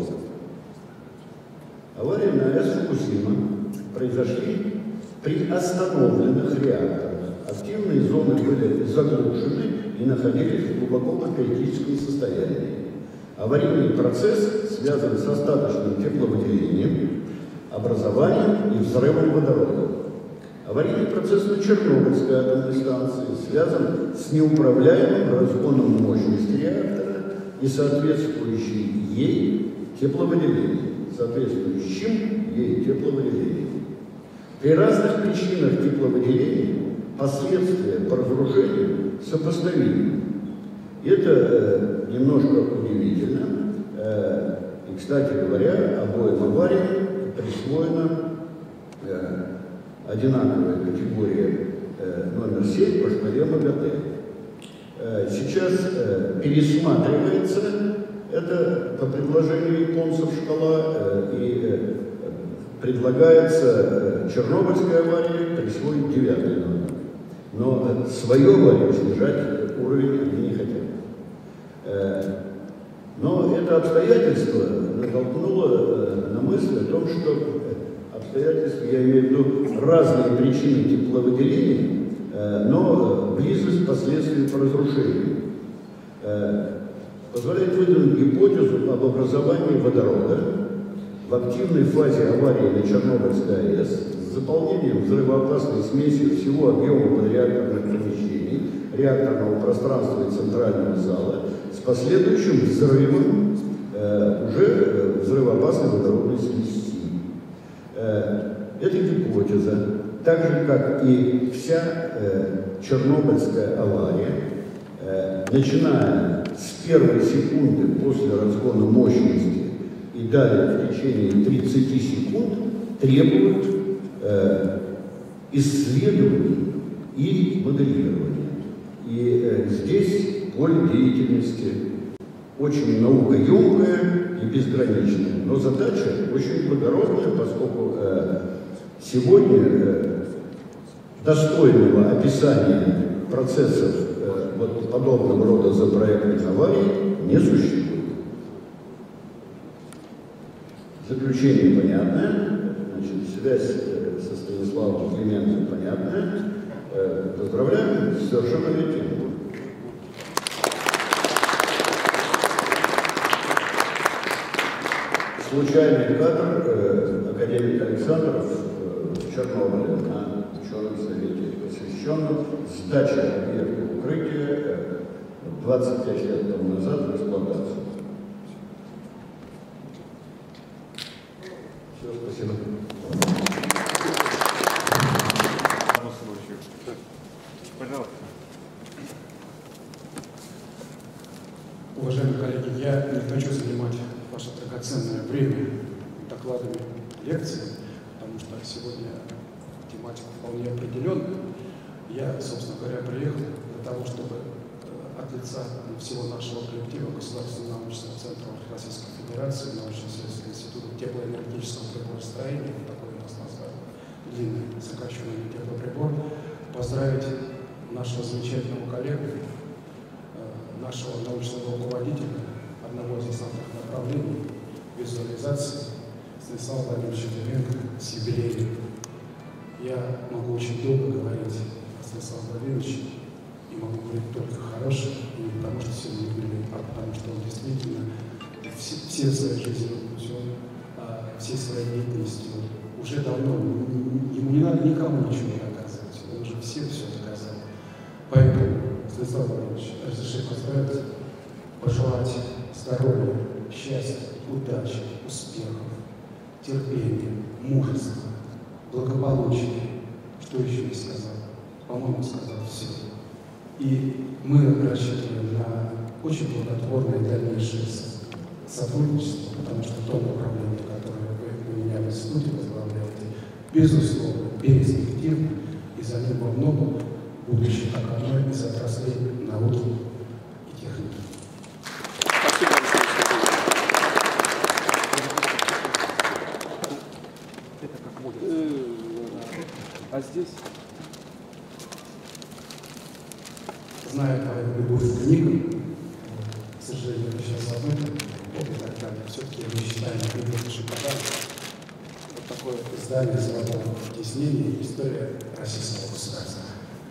S9: Аварии на АЭС Фукусима произошли при остановленных реакторах. Активные зоны были заглушены и находились в глубоком критическом состоянии. Аварийный процесс связан с остаточным тепловыделением, образованием и взрывом водорода. Аварийный процесс на Чернобыльской атомной станции связан с неуправляемым разгоном мощности реактора и соответствующей ей тепловыделением, соответствующим ей тепловыделением. При разных причинах тепловыделения последствия по разрушению сопоставимы. Это э, немножко удивительно. Э, и, кстати говоря, обоим авариям присвоена э, одинаковая категория э, номер семь по шкале МАГАТЭ. Э, сейчас э, пересматривается это по предложению японцев шкала э, и э, предлагается э, Чернобыльской аварии присвоить девятый номер. Но э, свою аварию снижать уровень они не хотят. Э, но это обстоятельство натолкнуло э, на мысль о том, что обстоятельства, я имею в виду разные причины, причины тепловыделения, но близость последствий по разрушению позволяет выдвинуть гипотезу об образовании водорода в активной фазе аварии на Чернобыльской АЭС с заполнением взрывоопасной смесью всего объема подреакторных помещений, реакторного пространства и центрального зала с последующим взрывом э, уже взрывоопасной водородной смеси. Э, эта гипотеза, так же как и вся э, Чернобыльская авария, э, начиная с первой секунды после разгона мощности и далее в течение тридцати секунд, требует э, исследований и моделирования. И э, здесь поле деятельности очень наукоемкое и безграничное, но задача очень благородная, поскольку э, сегодня э, достойного описания процессов э, вот подобного рода запроектных аварий не существует. Заключение понятное, значит, связь э, со Станиславом Клименко понятная. Э, поздравляем с совершеннолетием. Случайный кадр, э, академик Александров э, в Чернобыле на ученом совете, посвященном сдаче объекта укрытия э, двадцать пять лет тому назад в эксплуатацию. Все, спасибо.
S7: Пожалуйста.
S10: Уважаемые коллеги, я не хочу занимать ваше драгоценное время докладами лекции, потому что сегодня тематика вполне определенная. Я, собственно говоря, приехал для того, чтобы от лица всего нашего коллектива Государственного научного центра Российской Федерации, научно-исследовательского института теплоэнергетического приборостроения, вот такой у нас название, длинный сокращенный теплоприбор, поздравить нашего замечательного коллегу, нашего научного руководителя, одного из основных направлений визуализации, Станислава Владимировича Клименко, с юбилеем. Я могу очень долго говорить о Станиславе Владимировиче и могу говорить только хорошее, не потому что сегодня юбилей, а потому что он действительно все, все свои жизненным путем, все своей деятельностью уже давно, ему не надо никому ничего не доказывать, он уже всем все доказал. Поэтому, Станислав Владимирович, разрешите поздравить, пожелать здоровья, счастья, удачи, успехов, терпения, мужества, благополучия. Что еще не сказал? По-моему, сказал все. И мы рассчитываем на очень плодотворное дальнейшее сотрудничество, потому что то направление, которое вы у меня в институте возглавляете, безусловно, перспективно, и за ним во многом будущее как одной из отраслей науки и техники.
S6: Спасибо,
S7: Это как будет. А здесь?
S10: Знаю твою любовь к книгам, к сожалению, сейчас об этом, и так далее. Все-таки мы считаем книгу подарок. Вот такое издание «Золотого тиснения. История российского государства».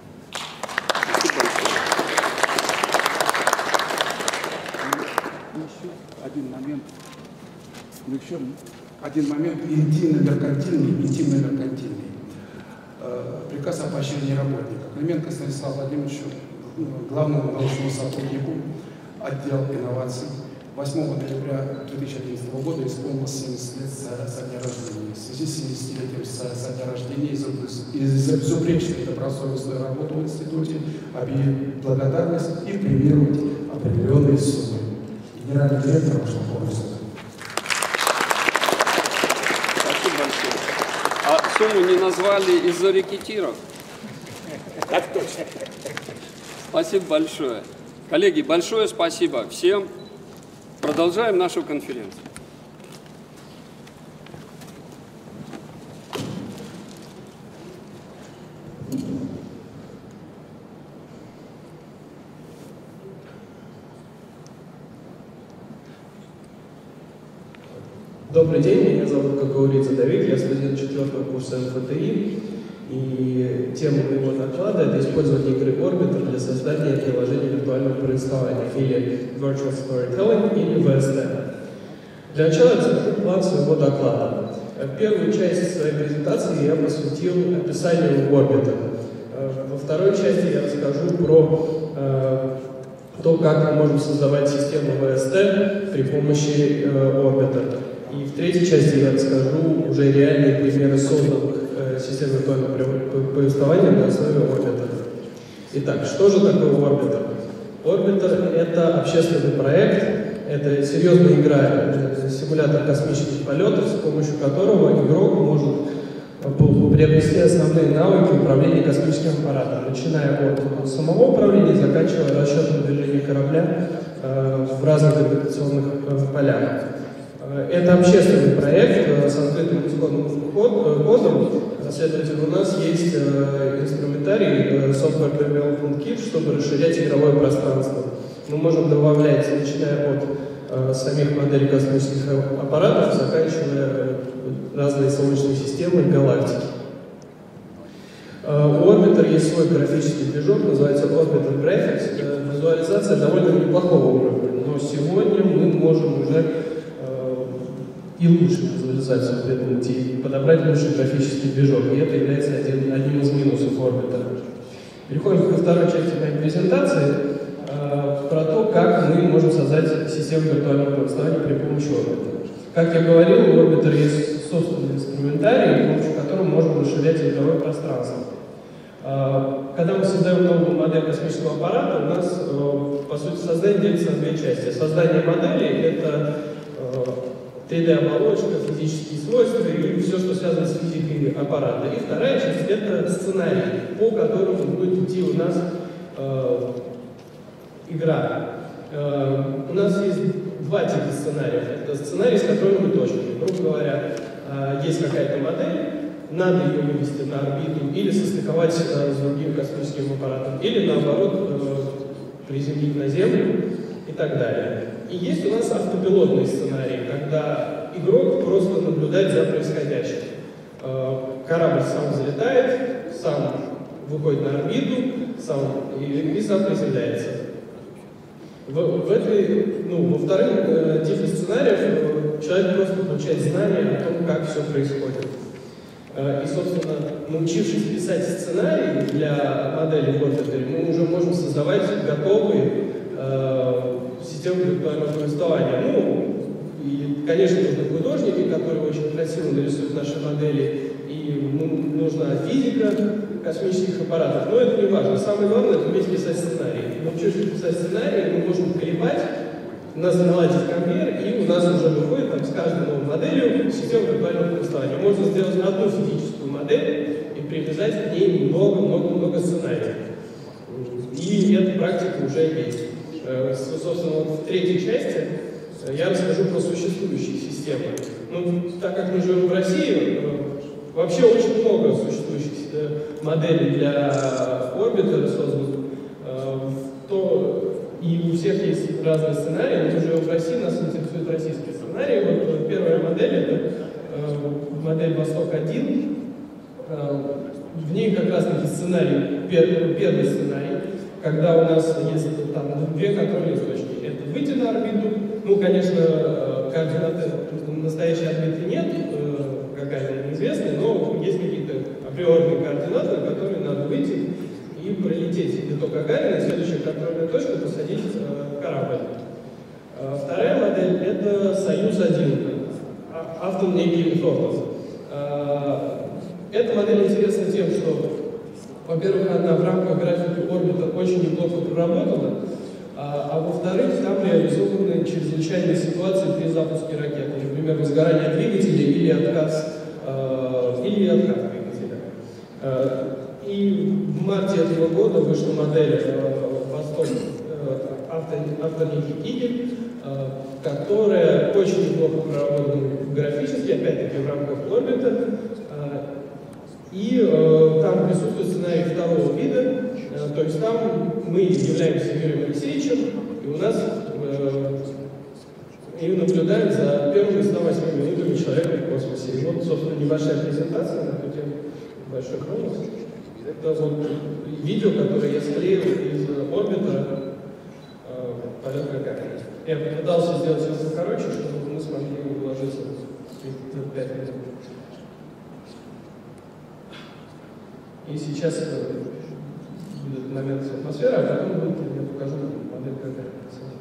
S11: Еще один момент. Ну еще один момент интимно-меркантильный, интимно-меркантильный. Приказ о поощрении работника. Клименко Станиславу Владимировичу, главному научному сотруднику отдела инноваций, восьмого ноября две тысячи одиннадцатого года исполнилось семьдесят лет со, со дня рождения. В связи с семидесятилетием со, со дня рождения и за безупречную добросовестную работу в институте объявить благодарность и премировать определенные суммы. Генеральный директор вашего конкурса.
S6: Спасибо большое. А сумму не назвали из-за рекетиров?
S7: Так точно.
S6: Спасибо большое. Коллеги, большое спасибо всем. Продолжаем нашу конференцию.
S12: Добрый день, меня зовут, как говорится, Давид, я студент четвертого курса МФТИ. И тема моего доклада — это использование игры Orbiter для создания приложения виртуального повествования, или Virtual Storytelling, или ви эс ти. Для начала я расскажу план своего доклада. Первую часть своей презентации я посвятил описанию Orbiter. Во второй части я расскажу про э, то, как мы можем создавать систему ви эс ти при помощи э, Orbiter. И в третьей части я расскажу уже реальные примеры созданных э, систем виртуального повествования на основе Orbiter. Итак, что же такое Orbiter? Orbiter — это общественный проект, это серьезная игра, симулятор космических полетов, с помощью которого игрок может приобрести основные навыки управления космическим аппаратом, начиная от самого управления, заканчивая расчетом движения корабля э, в разных гравитационных э, полях. Это общественный проект с открытым исходным кодом, следовательно, у нас есть инструментарий Software Development Kit, чтобы расширять игровое пространство. Мы можем добавлять, начиная от самих моделей космических аппаратов, заканчивая разные солнечные системы и галактики. У Orbiter есть свой графический движок, называется Orbiter Graphics. Визуализация довольно неплохого уровня, но сегодня мы можем уже и лучшую визуализацию придумать, и подобрать лучший графический движок. И это является один, одним из минусов Orbiter. Переходим ко второй части моей презентации э, про то, как мы можем создать систему виртуального повествования при помощи Orbiter. Как я говорил, у Orbiter есть собственный инструментарий, с помощью которого мы можем расширять игровое пространство. Э, когда мы создаем новую модель космического аппарата, у нас, э, по сути, создание делится на две части. Создание модели — это э, три дэ-оболочка, физические свойства и все, что связано с физикой аппарата. И вторая часть — это сценарий, по которому будет идти у нас э, игра. Э, у нас есть два типа сценариев. Это сценарий с контрольными точками. Грубо говоря, э, есть какая-то модель, надо ее вывести на орбиту или состыковать э, с другим космическим аппаратом, или наоборот э, приземлить на Землю и так далее. И есть у нас автопилотный сценарий, когда игрок просто наблюдает за происходящим. Корабль сам взлетает, сам выходит на орбиту, сам, и, и сам приземляется. В, в этой, ну, во вторых э, типе сценариев э, человек просто получает знания о том, как все происходит. Э, и, собственно, научившись писать сценарий для модели в Orbiter, мы уже можем создавать готовые э, систему виртуального повествования. Ну, и, конечно, нужны художники, которые очень красиво нарисуют наши модели, и ну, нужна физика космических аппаратов, но это не важно. Самое главное — это уметь писать сценарий. Научившись писать сценарий, мы можем колебать, у нас наладить конвейер, и у нас уже выходит там, с каждой новой моделью система виртуального повествования. Можно сделать одну физическую модель и привязать к ней много-много-много сценариев. И эта практика уже есть. Собственно, вот в третьей части я расскажу про существующие системы. Ну, так как мы живем в России, вообще очень много существующих моделей для Orbiter созданных, то и у всех есть разные сценарии. Мы живем в России, нас интересует российский сценарий. Вот первая модель — это модель Восток один. В ней как раз таки сценарий, первый сценарий, когда у нас есть там две контрольные точки. Это выйти на орбиту. Ну, конечно, координаты настоящей орбиты нет, какая-то неизвестная, но есть какие-то априорные координаты, на которые надо выйти и пролететь до Гагарина, и следующая контрольная точка — посадить корабль. Вторая модель — это Союз один, автор некий Фортов. Эта модель интересна тем, что, во-первых, она в рамках графики Orbiter очень неплохо проработана, а, а во-вторых, там реализованы чрезвычайные ситуации при запуске ракеты, например, возгорание двигателя или отказ, э, или отказ двигателя. Э, и в марте этого года вышла модель э, Восток э, автор, автор некий Игель, э, которая очень неплохо проработана графически, опять-таки в рамках Orbiter. И э, там присутствует сценарий второго вида, э, то есть там мы являемся Юрием Алексеевичем, и у нас э, и наблюдаем за первыми ста восьми минутами человека в космосе. И вот, собственно, небольшая презентация на эту тему. большой Хронос. Это вот видео, которое я склеил из орбитера э, полет Гагарина. Я попытался сделать все покороче, чтобы мы смогли его уложиться в пять минут. И сейчас будет момент атмосферы, а потом будет, я покажу модель Гагарина.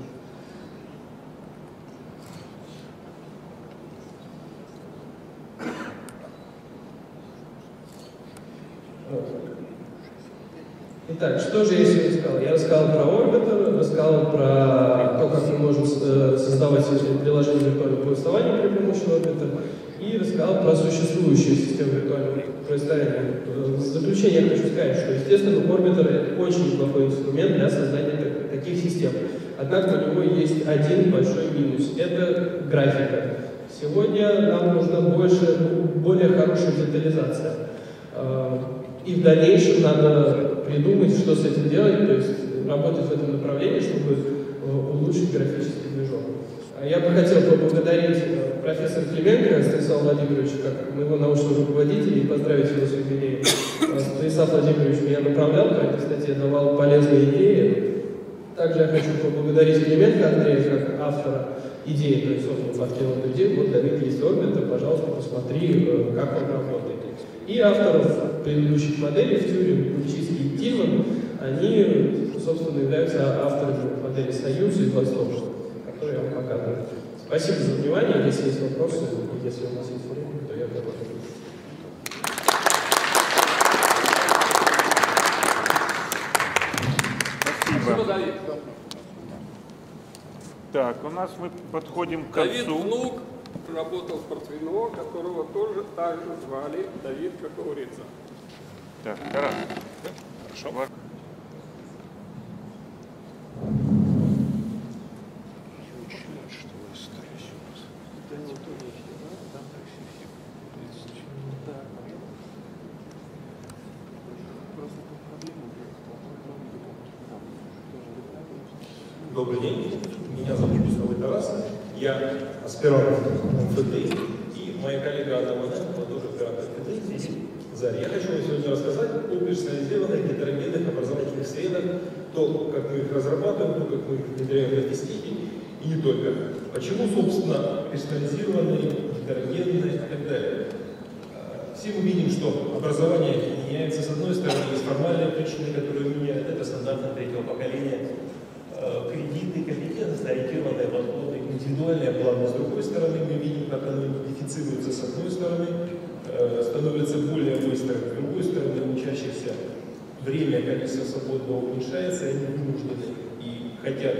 S12: Итак, что же я сегодня рассказал? Я рассказал про орбитер, рассказал про то, как мы можем создавать приложение виртуального повествования при помощи орбитера, и рассказал про существующие системы виртуального повествования. В заключение я хочу сказать, что, естественно, орбитер — это очень неплохой инструмент для создания таких систем. Однако у него есть один большой минус — это графика. Сегодня нам нужна больше, более хорошая детализация. И в дальнейшем надо придумать, что с этим делать, то есть работать в этом направлении, чтобы улучшить графический движок. Я бы хотел поблагодарить профессора Клименко Станислава Владимировича, как моего научного руководителя, и поздравить его с юбилеем. Станислав Владимирович меня направлял, по этой статье давал полезные идеи. Также я хочу поблагодарить Клименко Андрея, как автора идеи, то есть он подкинул эту идею: вот, Давид, есть орбитер, пожалуйста, посмотри, как он работает. И авторов предыдущих моделей в Тюринг, Кульчицкий и Тилман, они, собственно, являются авторами модели Союза и Восточного, которые я вам показываю. Спасибо за внимание. Если есть вопросы, если у нас есть время, то я готов.
S7: Спасибо, Давид. Так, у нас мы подходим к концу.
S6: Давид внук работал в Портвино, которого тоже так же звали Давид, как говорится.
S7: Так, хорошо. Хорошо.
S5: Добрый день, меня зовут Беславый Тарас, я аспирант эм эф тэ, и моя коллега Анна Моненкова тоже аспирант эм эф тэ. Заря. Я хочу вам сегодня рассказать о персонализированных гетерогенных образовательных средах, то, как мы их разрабатываем, то, как мы их внедряем в статистике, и не только. Почему, собственно, персонализированные, гетерогенные и так далее. Все мы видим, что образование меняется. С одной стороны, есть формальные причины, которые меняют. Это стандарты третьего поколения. Кредиты, компетентность, ориентированные подходы, индивидуальные планы. С другой стороны, мы видим, как оно идентифицируется. С одной стороны, становится более быстрым. С другой стороны, учащихся время, количество свободного уменьшается, и они вынуждены и хотят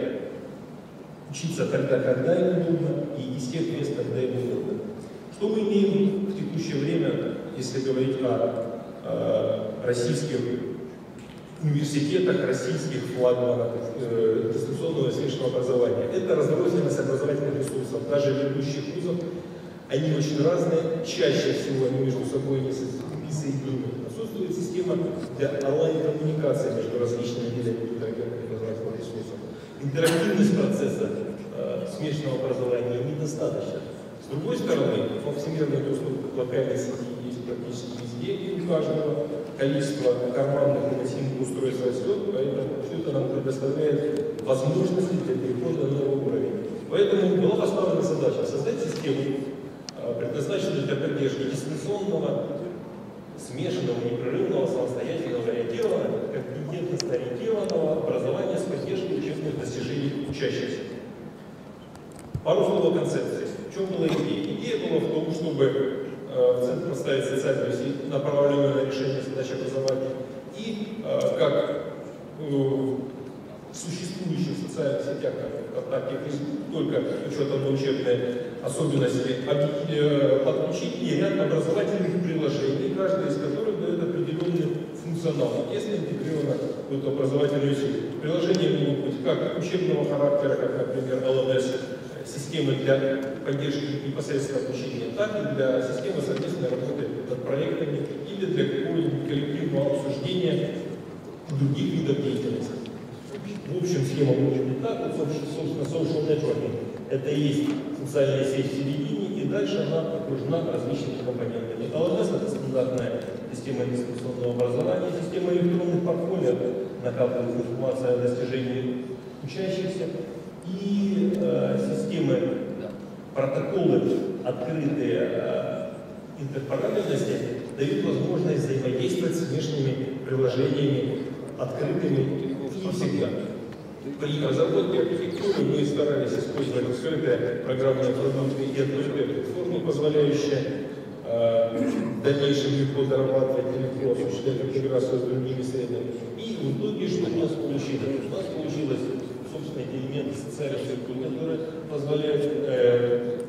S5: учиться тогда, когда им удобно, и из тех мест, когда им удобно. Что мы имеем в текущее время, если говорить о, о российских университетах, российских флагманах э, дистанционного и смешанного образования? Это разрозненность образовательных ресурсов, даже ведущих вузов. Они очень разные, чаще всего они между собой не соединены. Отсутствует система для онлайн-коммуникации между различными видами образовательных ресурсов. Интерактивность процесса э, смешанного образования недостаточна. С другой стороны, всемирный доступ к локальной сети есть практически везде, и у каждого количество карманных и носимых устройств растет, поэтому все это нам предоставляет возможности для перехода на новый уровень. Поэтому была поставлена задача создать систему, предназначенную для поддержки дистанционного, смешанного, непрерывного, самостоятельного, ориентированного, компетентностно-ориентированного образования с поддержкой учебных достижений учащихся. Пару слов о концепции. В чем была идея? Идея была в том, чтобы э, в центр поставить социальную сеть, направленную на решение задач образования, и э, как э, в существующих социальных сетях, как ВКонтакте, только учетом на учебные особенности, э, подключить и ряд образовательных приложений, каждое из которых дает определенный функционал, если интегрировано в эту образовательную сеть. Приложения могут быть как учебного характера, как, например, эл эм эс, системы для поддержки непосредственного обучения, так и для системы совместной работы над проектами или для какого-нибудь коллективного обсуждения других видов деятельности. В общем, схема может быть так, вот, собственно, social networking. Это и есть социальная сеть в середине, и
S13: дальше она окружена различными компонентами. эл эм эс — это стандартная система дистанционного образования, система электронных портфолио, накапливает информацию о достижении учащихся, и э, системы, протоколы, открытые э, интерпаравенности, дают возможность взаимодействовать с внешними приложениями, открытыми и всегда. При разработке архитектуры мы старались использовать открытые программные продукты и открытые платформы, позволяющие э, в дальнейшем легко дорабатывать и легко осуществлять интеграцию с другими средами. И в итоге что у нас получилось? У нас получилось собственно элементы социальных циркуль, которые позволяют э,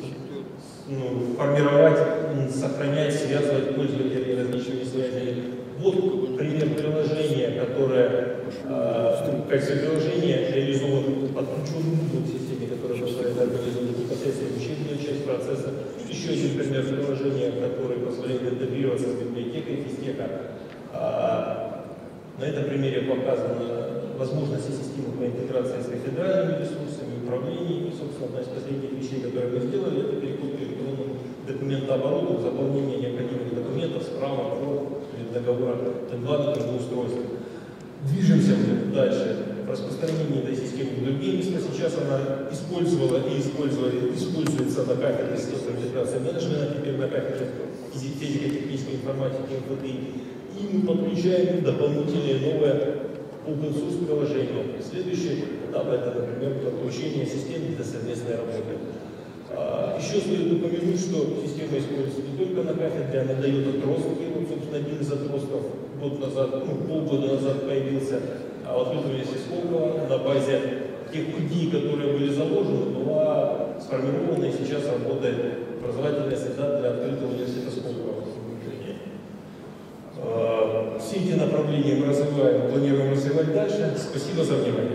S13: ну, формировать, сохранять, связывать пользователей различными связями. Вот пример приложения, которое э, качество приложения реализовано подключенным к системе, которая позволяет организовать непосредственно учебную часть процесса. Еще один пример приложения, который позволяет интегрироваться с библиотекой физтеха. А, на этом примере показана возможности системы по интеграции с федеральными ресурсами, управлениями. И, собственно, одна из последних вещей, которые мы сделали, это переход к электронному документообороту, заполнение необходимых документов, справок, договора регламентного устройства. Движемся мы дальше в распространении этой системы в другие места. Сейчас она использовала и использовала, используется на кафедре системы интеграции менеджмента, теперь на кафедре физико-технической информатики эм эф тэ и. И мы подключаем дополнительные новые open source приложения. Следующий этап — это, например, подключение системы для совместной работы. Еще следует упомянуть, что система используется не только на кафедре, она дает отростки. Вот, собственно, один из отростков год назад, ну, полгода назад появился в открытом университете Сколково на базе тех идей, которые были заложены, была сформирована и сейчас работает образовательная среда для открытого университета Сколково. Все эти направления мы развиваем, планируем развивать дальше. Спасибо за внимание.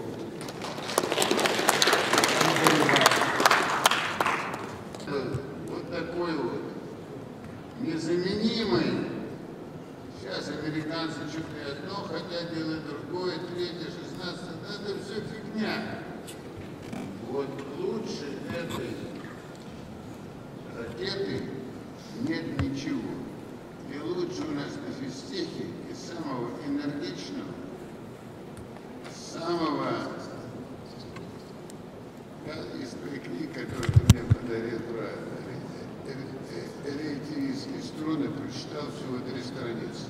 S14: Незаменимый. Сейчас американцы что-то одно хотят делать, другое, третье, шестнадцатое. Это все фигня. Вот лучше этой ракеты нет ничего. И лучше у нас на физтехе и самого энергичного, самого из той книги, которую ты мне подарил, правильно. Релятивистские струны прочитал всего три страницы.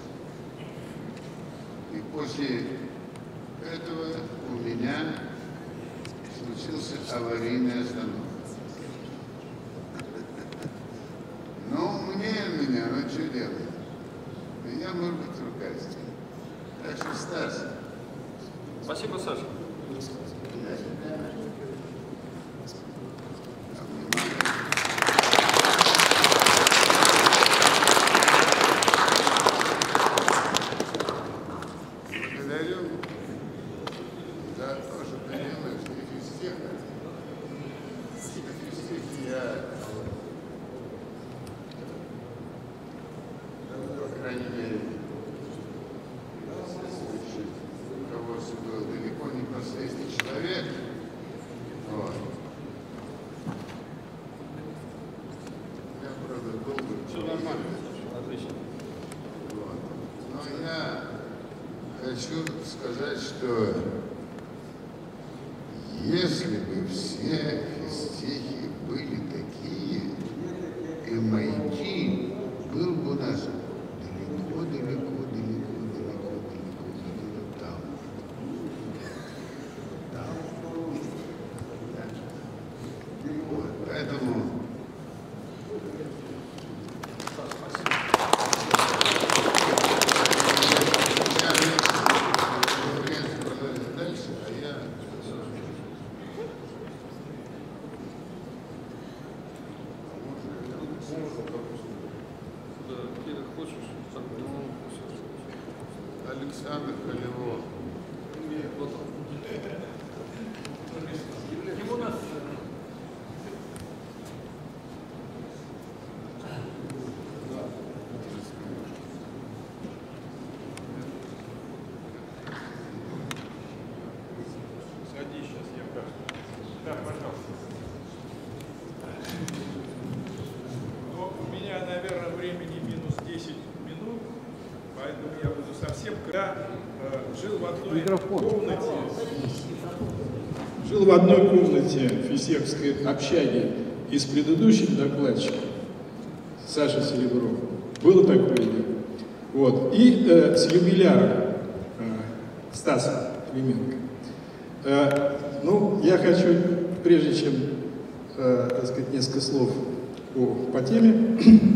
S14: И после этого у меня случился аварийный остановка. Но умнее меня, ну что делать? Я, может быть, ругаюсь. Так что, Стас.
S6: Спасибо, Саша.
S14: Хочу сказать, что если бы все физтехи были такие, эм ай ти был бы у нас далеко, далеко, далеко, далеко, далеко, далеко там. Там. Вот, поэтому Александр Колевой.
S7: Садись, сейчас я покажу. Да, пожалуйста.
S15: Я э, жил в одной комнате, жил в одной комнате физтехской общаги и с предыдущим докладчиком Сашей Серебровым. Было такое дело. Вот. И э, с юбиляром э, Стасом Клименко. Э, ну, я хочу, прежде чем, э, так сказать, несколько слов по, по теме,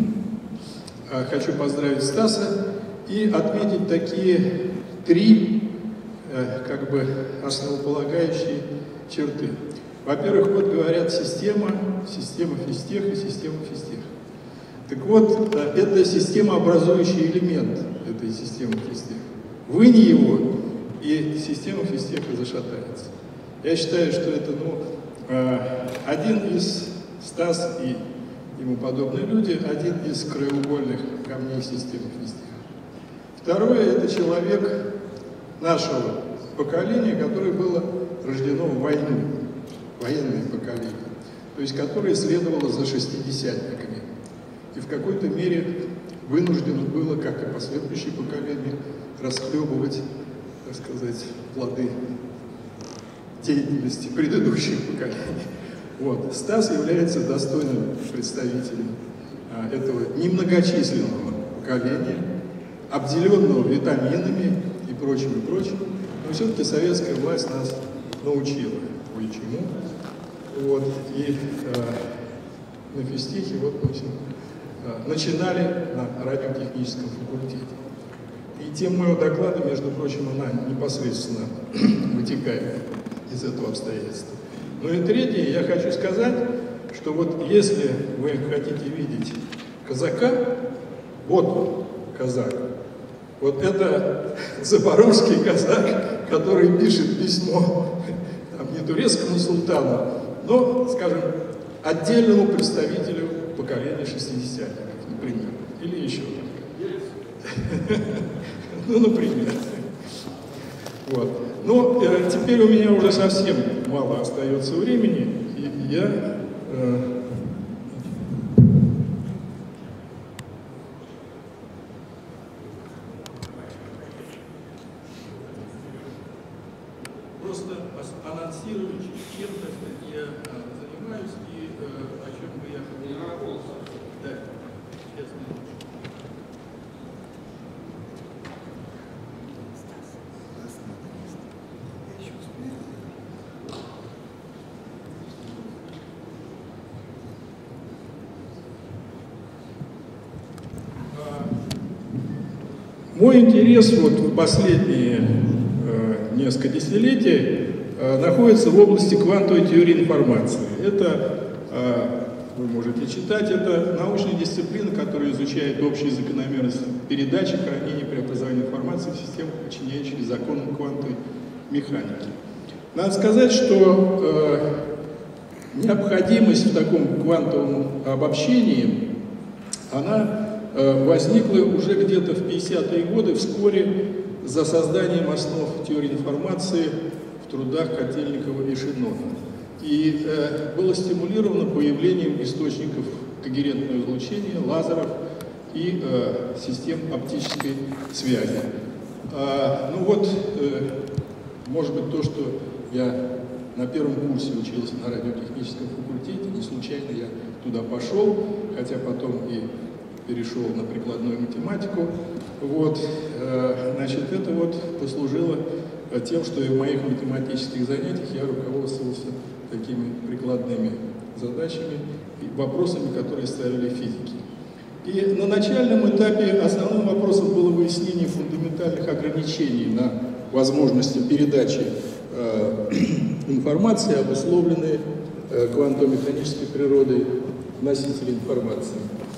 S15: э, хочу поздравить Стаса и отметить такие три, э, как бы, основополагающие черты. Во-первых, вот говорят система, система физтех и система физтех. Так вот, э, это системообразующий элемент этой системы физтех. Вынь его, и система физтеха зашатается. Я считаю, что это, ну, э, один из, Стас и ему подобные люди, один из краеугольных камней системы физтеха. Второе, это человек нашего поколения, которое было рождено в войну, военное поколение, то есть которое следовало за шестидесятниками. И в какой-то мере вынуждено было, как и последующие поколения, расхлебывать, так сказать, плоды деятельности предыдущих поколений. Вот. Стас является достойным представителем а, этого немногочисленного поколения, обделенного витаминами и прочим, и прочим. Но все-таки советская власть нас научила кое-чему. Вот. И э, на физтехе вот мы все, э, начинали на радиотехническом факультете. И тема моего доклада, между прочим, она непосредственно вытекает из этого обстоятельства. Ну и третье, я хочу сказать, что вот если вы хотите видеть казака, вот он, казак. Вот это запорожский казак, который пишет письмо там, не турецкому султану, но, скажем, отдельному представителю поколения шестидесятников, например, или еще. Ну, например. Вот. Но э, теперь у меня уже совсем мало остается времени, и я э, просто анонсирую, чем, так сказать, я занимаюсь и э, о чем бы я хотел. Да, честно. Мой интерес вот в последние э, несколько десятилетий э, находится в области квантовой теории информации. Это, э, вы можете читать, это научная дисциплина, которая изучает общие закономерности передачи, хранения, преобразования информации в системах, подчиняющихся законам квантовой механики. Надо сказать, что э, необходимость в таком квантовом обобщении, она возникла уже где-то в пятидесятые годы, вскоре за созданием основ теории информации в трудах Котельникова и Шеннона. И э, было стимулировано появлением источников когерентного излучения, лазеров и э, систем оптической связи. А, ну вот, э, может быть, то, что я на первом курсе учился на радиотехническом факультете, не случайно я туда пошел, хотя потом и перешел на прикладную математику. Вот, значит, это вот послужило тем, что и в моих математических занятиях я руководствовался такими прикладными задачами и вопросами, которые ставили физики. И на начальном этапе основным вопросом было выяснение фундаментальных ограничений на возможности передачи э, информации, обусловленной э, квантово-механической природой носителя информации.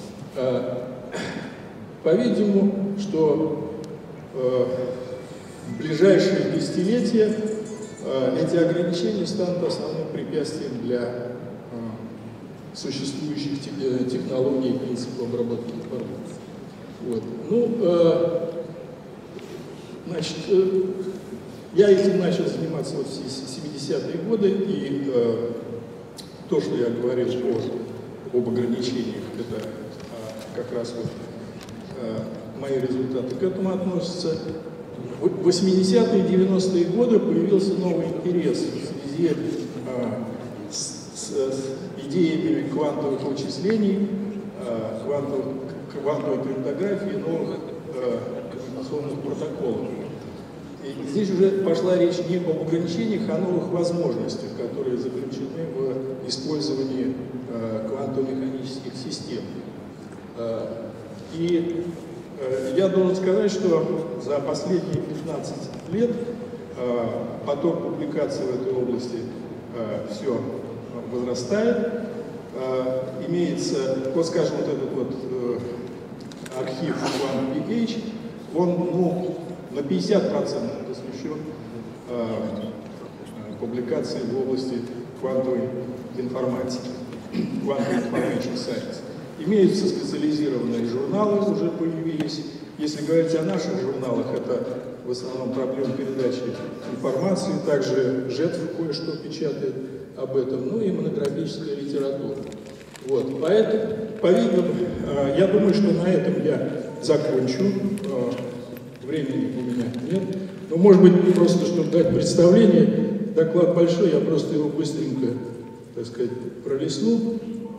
S15: По-видимому, что э, в ближайшие десятилетия э, эти ограничения станут основным препятствием для э, существующих те, технологий и принципов обработки информации. Вот. Ну, э, значит, э, я этим начал заниматься вот в семидесятые годы, и э, то, что я говорил о, об ограничениях, это как раз вот э, мои результаты к этому относятся. в восьмидесятые и девяностые годы появился новый интерес в связи а, с, с, с идеями квантовых вычислений, а, квантовых, квантовой криптографии и новых а, коммуникационных протоколов. И здесь уже пошла речь не об ограничениях, а о новых возможностях, которые заключены в использовании а, квантово-механических систем. А, и я должен сказать, что за последние пятнадцать лет э, поток публикаций в этой области э, все возрастает. Э, имеется, вот скажем, вот этот вот э, архив One пи эйч, он ну, на пятьдесят процентов посвящен э, публикации в области квантовой информатики, Quantum Information Science. Имеются специализированные журналы, уже появились. Если говорить о наших журналах, это в основном проблемы передачи информации, также ЖЭТ кое-что печатает об этом, ну и монографическая литература. Вот. Поэтому, по-видимому, я думаю, что на этом я закончу. Времени у меня нет. Но, может быть, просто, чтобы дать представление, доклад большой, я просто его быстренько, так сказать, пролистну.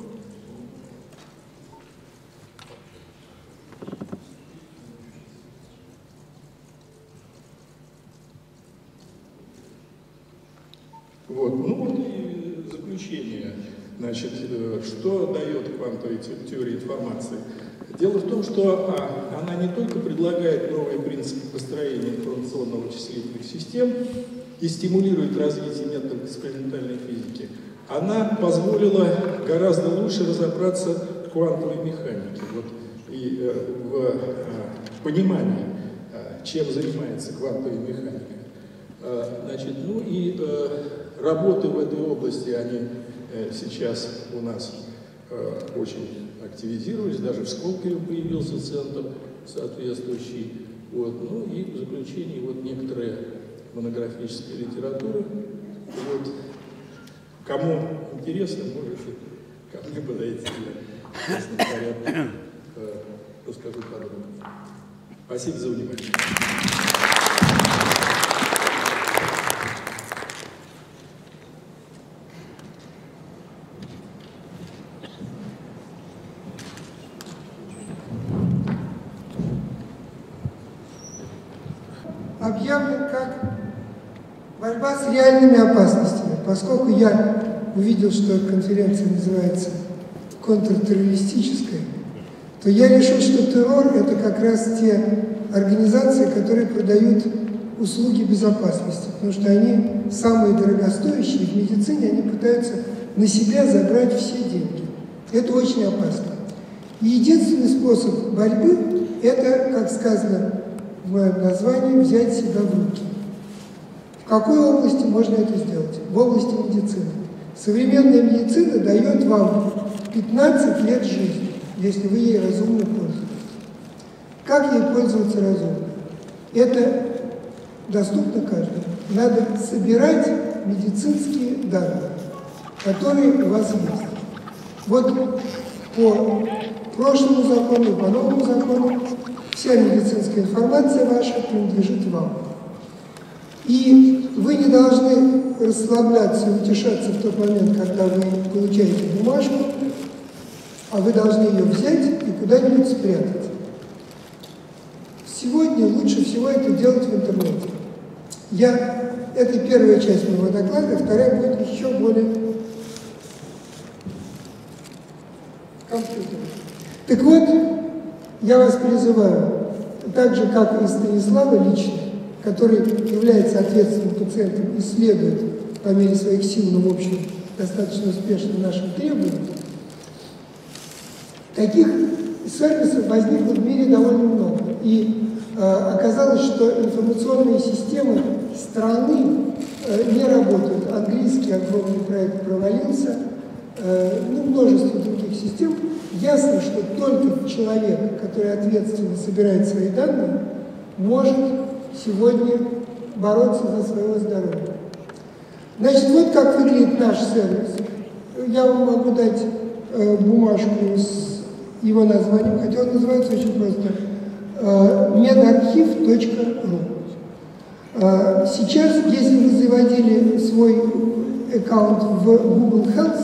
S15: Вот. Ну вот и заключение. Значит, что дает квантовая теория информации? Дело в том, что она не только предлагает новые принципы построения информационно-вычислительных систем и стимулирует развитие методов экспериментальной физики, она позволила гораздо лучше разобраться в квантовой механике, вот, и в понимании, чем занимается квантовая механика. Значит, ну и работы в этой области, они сейчас у нас очень активизировались, даже в Сколково появился центр соответствующий. Вот. Ну и в заключение вот некоторая монографическая литература. Вот. Кому интересно, можете ко мне подойти, я в местном порядке расскажу подробно. Спасибо за внимание.
S16: Объявлен как борьба с реальными опасностями. Поскольку я увидел, что конференция называется контртеррористическая, то я решил, что террор – это как раз те организации, которые продают услуги безопасности, потому что они самые дорогостоящие в медицине, они пытаются на себя забрать все деньги. Это очень опасно. И единственный способ борьбы – это, как сказано в моем названии, взять себя в руки. В какой области можно это сделать? В области медицины. Современная медицина дает вам пятнадцать лет жизни, если вы ей разумно пользуетесь. Как ей пользоваться разумно? Это доступно каждому. Надо собирать медицинские данные, которые у вас есть. Вот по прошлому закону и по новому закону вся медицинская информация ваша принадлежит вам. И вы не должны расслабляться и утешаться в тот момент, когда вы получаете бумажку, а вы должны ее взять и куда-нибудь спрятать. Сегодня лучше всего это делать в интернете. Я, это первая часть моего доклада, вторая будет еще более компьютерной. Так вот, я вас призываю, так же, как и Станислава лично, который является ответственным пациентом и следует по мере своих сил, но в общем достаточно успешно нашим требованиям, таких сервисов возникло в мире довольно много. И э, оказалось, что информационные системы страны э, не работают. Английский огромный проект провалился, э, ну, множество других систем. Ясно, что только человек, который ответственно собирает свои данные, может сегодня бороться за свое здоровье. Значит, вот как выглядит наш сервис. Я вам могу дать э, бумажку с его названием, хотя он называется очень просто э, медархив точка ру. Сейчас, если вы заводили свой аккаунт в Google Health,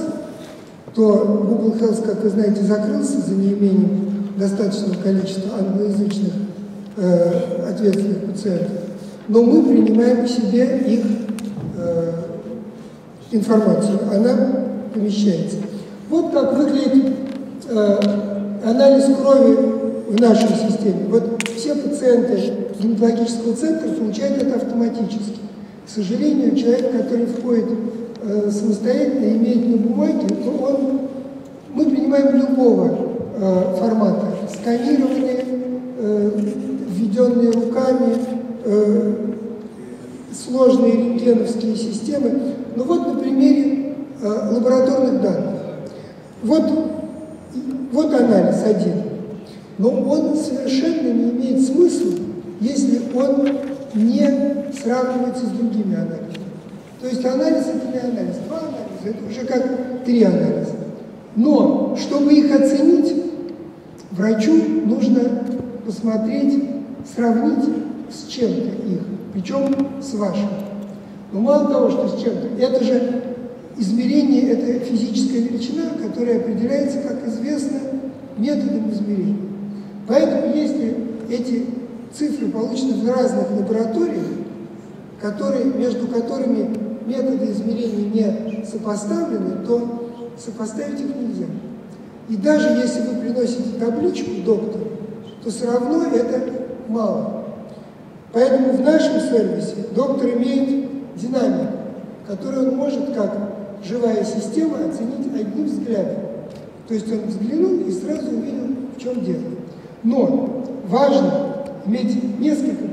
S16: то Google Health, как вы знаете, закрылся за неимением достаточного количества англоязычных э, ответственных пациентов, но мы принимаем к себе их э, информацию, она помещается. Вот как выглядит э, анализ крови в нашей системе. Вот все пациенты гематологического центра получают это автоматически. К сожалению, человек, который входит э, самостоятельно, имеет на бумаге, то он, мы принимаем любого э, формата. Сканированные, э, введенные руками, э, сложные рентгеновские системы. Ну вот на примере э, лабораторных данных. Вот, вот анализ один. Но он совершенно не имеет смысла, если он не сравнивается с другими анализами. То есть анализ – это не анализ, два анализа – это уже как три анализа. Но, чтобы их оценить, врачу нужно посмотреть, сравнить с чем-то их, причем с вашим. Но мало того, что с чем-то, это же измерение – это физическая величина, которая определяется, как известно, методом измерения. Поэтому, если эти цифры получены в разных лабораториях, которые, между которыми методы измерения не сопоставлены, то сопоставить их нельзя. И даже если вы приносите табличку доктору, то все равно это мало. Поэтому в нашем сервисе доктор имеет динамик, который он может, как живая система, оценить одним взглядом. То есть он взглянул и сразу увидел, в чем дело. Но важно иметь несколько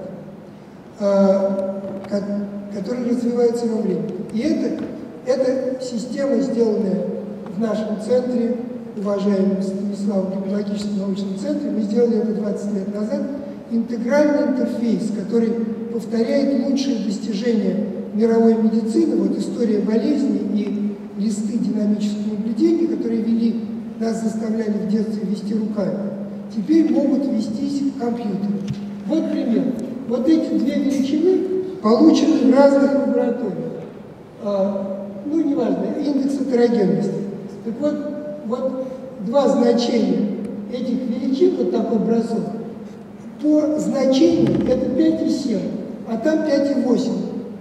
S16: параметров, которые развиваются во времени. И это, это система, сделанная в нашем центре, уважаемом Станиславом гематологическом научном центре, мы сделали это двадцать лет назад, интегральный интерфейс, который повторяет лучшие достижения мировой медицины, вот история болезни и листы динамического наблюдения, которые вели, нас заставляли в детстве вести руками, теперь могут вестись в компьютере. Вот пример. Вот эти две величины получены в разных лабораториях. А, ну, неважно, индекс атерогенности. Так вот, вот два значения этих величин, вот такой бросок, по значению это пять и семь, а там пять и восемь,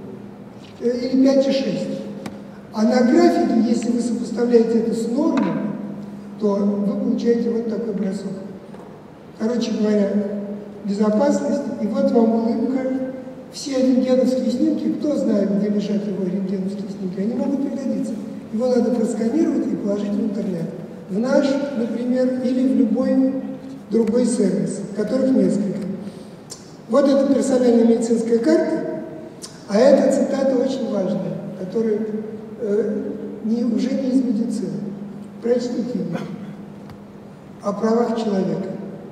S16: или пять и шесть. А на графике, если вы сопоставляете это с нормой, то вы получаете вот такой бросок. Короче говоря, безопасность, и вот вам улыбка. Все рентгеновские снимки, кто знает, где лежат его рентгеновские снимки, они могут пригодиться. Его надо просканировать и положить в интернет. В наш, например, или в любой другой сервис, которых несколько. Вот это персональная медицинская карта, а эта цитата очень важная, которая э, не, уже не из медицины. Прочтите ее. О правах человека.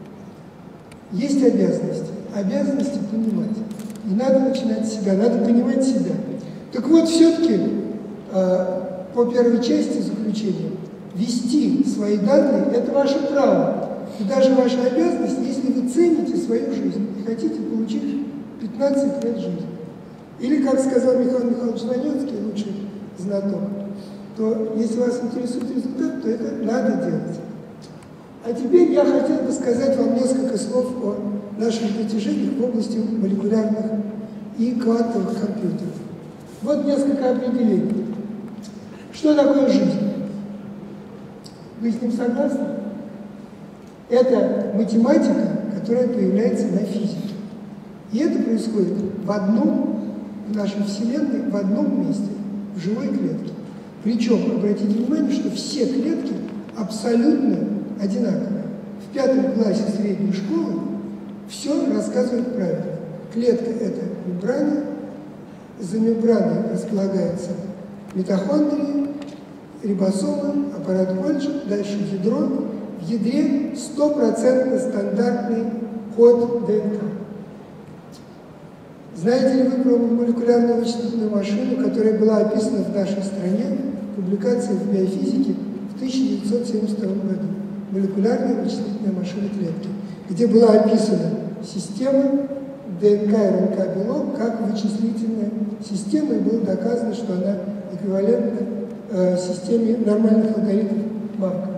S16: Есть обязанности. Обязанности понимать. И надо начинать с себя, надо понимать себя. Так вот, все-таки э, по первой части заключения вести свои данные – это ваше право. И даже ваша обязанность, если вы цените свою жизнь и хотите получить пятнадцать лет жизни. Или, как сказал Михаил Михайлович Нанецкий, лучший знаток, то если вас интересует результат, то это надо делать. А теперь я хотел бы сказать вам несколько слов о наших достижениях в области молекулярных и квантовых компьютеров. Вот несколько определений. Что такое жизнь? Вы с ним согласны? Это математика, которая появляется на физике. И это происходит в одном, в нашей Вселенной, в одном месте, в живой клетке. Причем, обратите внимание, что все клетки абсолютно одинаковые. В пятом классе средней школы все рассказывает правильно. Клетка – это мембрана, за мембраной располагается митохондрии, рибосомы, аппарат Гольджи, дальше ядро. В ядре стопроцентно стандартный код ДНК. Знаете ли вы про молекулярную вычислительную машину, которая была описана в нашей стране, публикация в биофизике в тысяча девятьсот семьдесят втором году? Молекулярная вычислительная машина клетки, где была описана система ДНК и РНК белок как вычислительная система, и было доказано, что она эквивалентна э, системе нормальных алгоритмов Марка.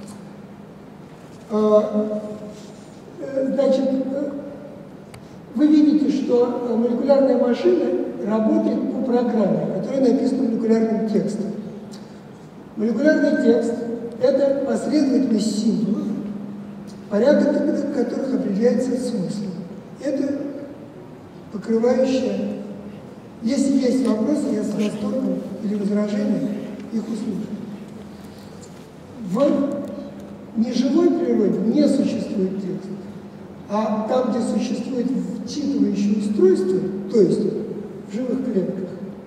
S16: Э, э, значит, э, вы видите, что молекулярная машина работает по программе, которая написана молекулярным текстом. Молекулярный текст – это последовательность символов, порядок которых определяется смыслом. Это покрывающая. Если есть вопросы, я с восторгом или возражения их услышу. В неживой природе не существует текста, а там, где существует вчитывающее устройство, то есть в живых клетках.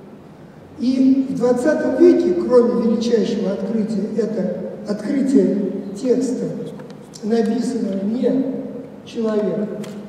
S16: И в двадцатом веке, кроме величайшего открытия, это открытие текста, написанного не человеком,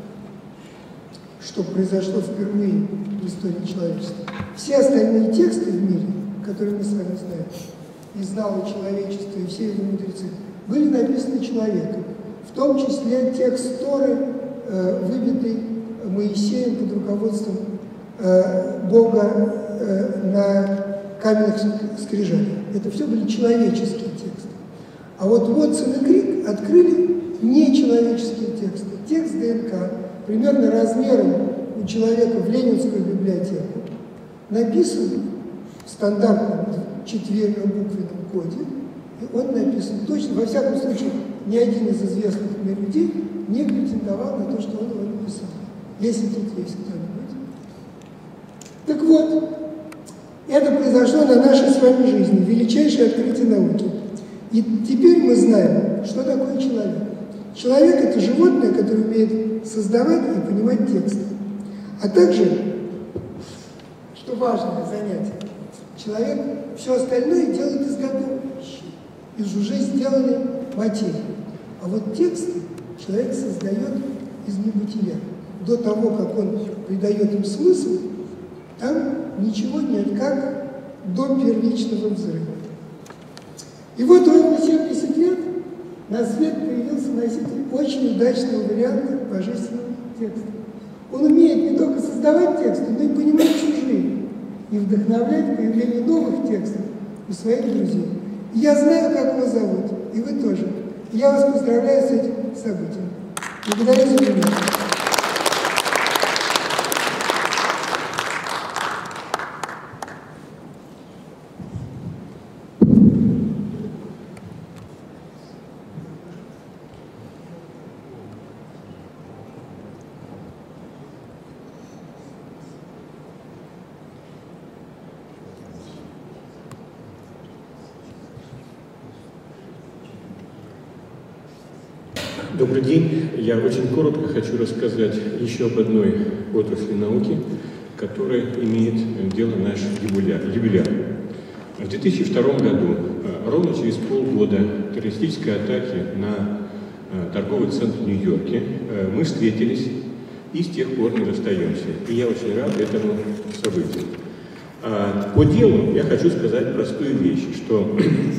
S16: что произошло впервые в истории человечества. Все остальные тексты в мире, которые мы с вами знаем, и знало человечество, и все его мудрецы, были написаны человеком, в том числе текст Торы, э, выбитый Моисеем под руководством э, Бога э, на каменных скрижалях. Это все были человеческие тексты. А вот Уотсон и Крик открыли нечеловеческие тексты. Текст ДНК примерно размером у человека в Ленинскую библиотеку написан в стандартном четверо-буквенном коде, и он написан точно. Во всяком случае, ни один из известных мне людей не претендовал на то, что он его написал. Если тут есть кто-нибудь. Так вот, это произошло на нашей с вами жизни, величайшее открытие науки. И теперь мы знаем, что такое человек. Человек – это животное, которое умеет создавать и понимать текст. А также, что важное занятие, человек все остальное делает из готовых вещей, из уже сделанной материи. А вот тексты человек создает из небытия. До того, как он придает им смысл, там ничего нет, как до первичного взрыва. И вот ровно семьдесят лет на свет появился носитель очень удачного варианта божественного текста. Он умеет не только создавать тексты, но и понимать чужие, и вдохновлять появление новых текстов у своих друзей. И я знаю, как его зовут, и вы тоже. И я вас поздравляю с этим событием. Благодарю за внимание.
S17: Добрый день. Я очень коротко хочу рассказать еще об одной отрасли науки, которая имеет дело наш юбиляр. В две тысячи втором году, ровно через полгода террористической атаки на торговый центр в Нью-Йорке, мы встретились и с тех пор не расстаемся. И я очень рад этому событию. По делу я хочу сказать простую вещь, что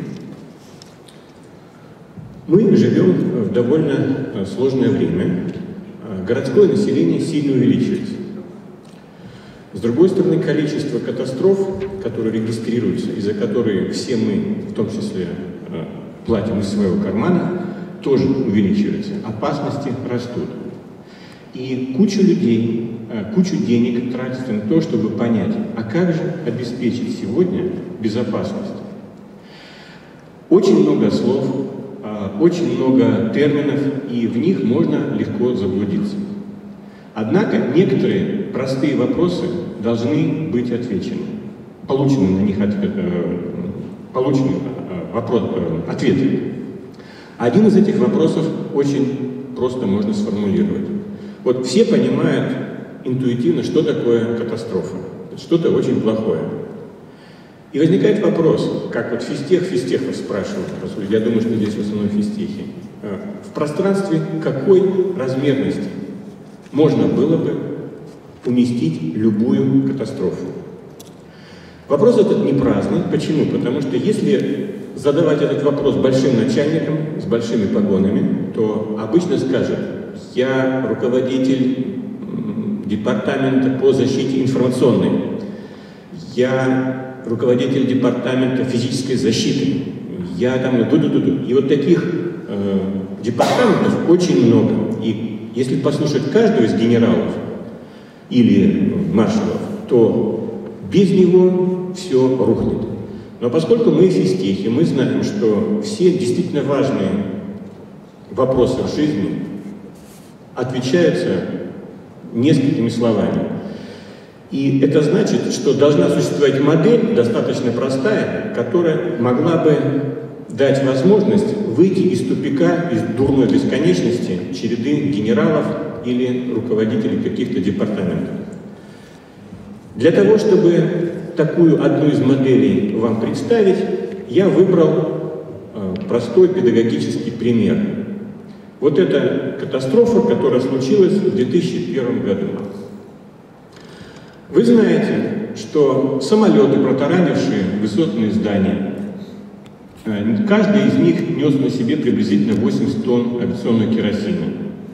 S17: мы живем в довольно сложное время. Городское население сильно увеличивается. С другой стороны, количество катастроф, которые регистрируются, и за которые все мы, в том числе, платим из своего кармана, тоже увеличивается. Опасности растут. И куча людей, кучу денег тратится на то, чтобы понять, а как же обеспечить сегодня безопасность. Очень много слов, очень много терминов, и в них можно легко заблудиться. Однако некоторые простые вопросы должны быть отвечены, получены на них ответ, получены вопрос, ответы. Один из этих вопросов очень просто можно сформулировать. Вот все понимают интуитивно, что такое катастрофа, что-то очень плохое. И возникает вопрос, как вот физтех Фистехов спрашивал, я думаю, что здесь в основном физтехи, в пространстве какой размерности можно было бы уместить любую катастрофу? Вопрос этот не праздный. Почему? Потому что если задавать этот вопрос большим начальникам с большими погонами, то обычно скажут: я руководитель департамента по защите информационной. Я руководитель департамента физической защиты. Я там... И вот таких э, департаментов очень много. И если послушать каждого из генералов или маршалов, то без него все рухнет. Но поскольку мы физтехи, мы знаем, что все действительно важные вопросы в жизни отвечаются несколькими словами. И это значит, что должна существовать модель, достаточно простая, которая могла бы дать возможность выйти из тупика, из дурной бесконечности череды генералов или руководителей каких-то департаментов. Для того, чтобы такую одну из моделей вам представить, я выбрал э, простой педагогический пример. Вот это катастрофа, которая случилась в две тысячи первом году. Вы знаете, что самолеты, протаранившие высотные здания, э, каждый из них нес на себе приблизительно восемьдесят тонн авиационного керосина.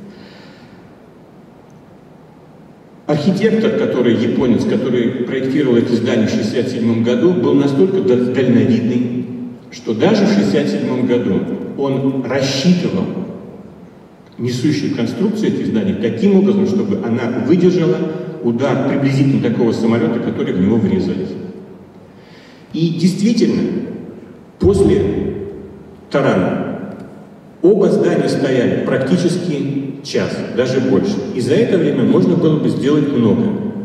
S17: Архитектор, который японец, который проектировал эти здания в шестьдесят седьмом году, был настолько дальновидный, что даже в шестьдесят седьмом году он рассчитывал несущую конструкцию этих зданий таким образом, чтобы она выдержала удар приблизительно такого самолета, который в него врезались. И действительно, после тарана оба здания стояли практически час, даже больше. И за это время можно было бы сделать много.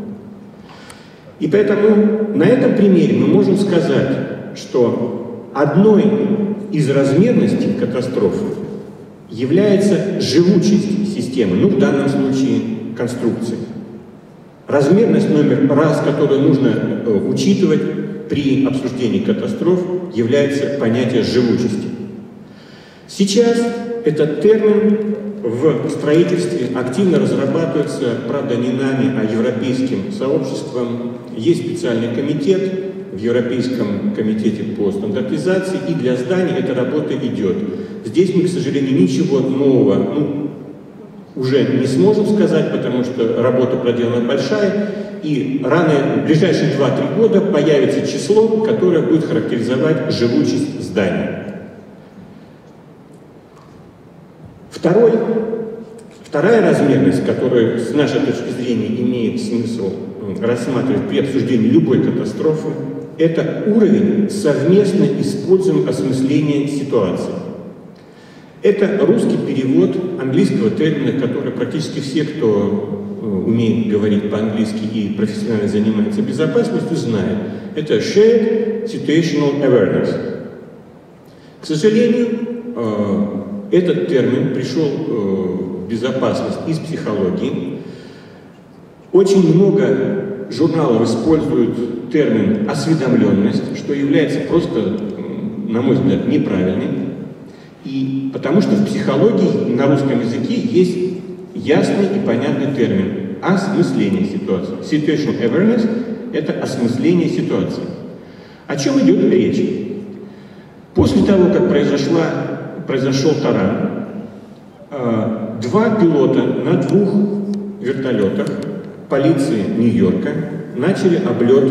S17: И поэтому на этом примере мы можем сказать, что одной из размерностей катастрофы является живучесть системы, ну в данном случае конструкции. Размерность номер раз, которую нужно э, учитывать при обсуждении катастроф, является понятие живучести. Сейчас этот термин в строительстве активно разрабатывается, правда, не нами, а европейским сообществом. Есть специальный комитет в Европейском комитете по стандартизации, и для зданий эта работа идет. Здесь мы, к сожалению, ничего нового ну, уже не сможем сказать, потому что работа проделана большая, и рано, в ближайшие два-три года появится число, которое будет характеризовать живучесть зданий. Второй, вторая размерность, которую с нашей точки зрения имеет смысл рассматривать при обсуждении любой катастрофы, это уровень совместно используемого осмысления ситуации. Это русский перевод английского термина, который практически все, кто умеет говорить по-английски и профессионально занимается безопасностью, знают. Это Shared Situational Awareness. К сожалению, этот термин пришел в безопасность из психологии. Очень много журналов используют термин «осведомленность», что является просто, на мой взгляд, неправильным. И потому что в психологии на русском языке есть ясный и понятный термин «осмысление ситуации». Situational awareness – это осмысление ситуации. О чем идет речь? После того, как произошла произошел таран, два пилота на двух вертолетах полиции Нью-Йорка начали облет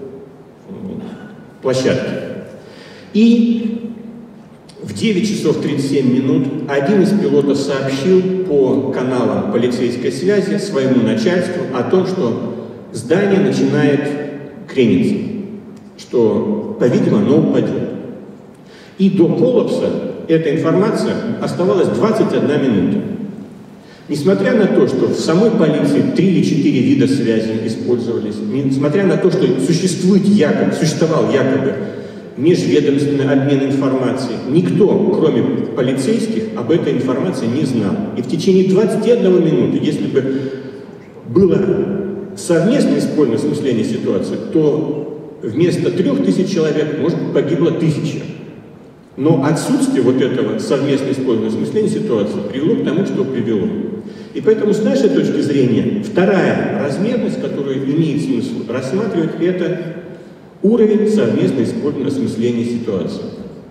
S17: площадки. И в девять часов тридцать семь минут один из пилотов сообщил по каналам полицейской связи своему начальству о том, что здание начинает крениться, что, по-видимому, оно упадет. И до коллапса эта информация оставалась двадцать одна минута. Несмотря на то, что в самой полиции три или четыре вида связи использовались, несмотря на то, что существует якобы, существовал якобы межведомственный обмен информацией, никто, кроме полицейских, об этой информации не знал. И в течение двадцати одной минуты, если бы было совместное использование осмысления ситуации, то вместо трех тысяч человек, может быть, погибло тысяча. Но отсутствие вот этого совместного использования осмысления ситуации привело к тому, что привело. И поэтому, с нашей точки зрения, вторая размерность, которую имеет смысл рассматривать, это уровень совместного использования осмысления ситуации.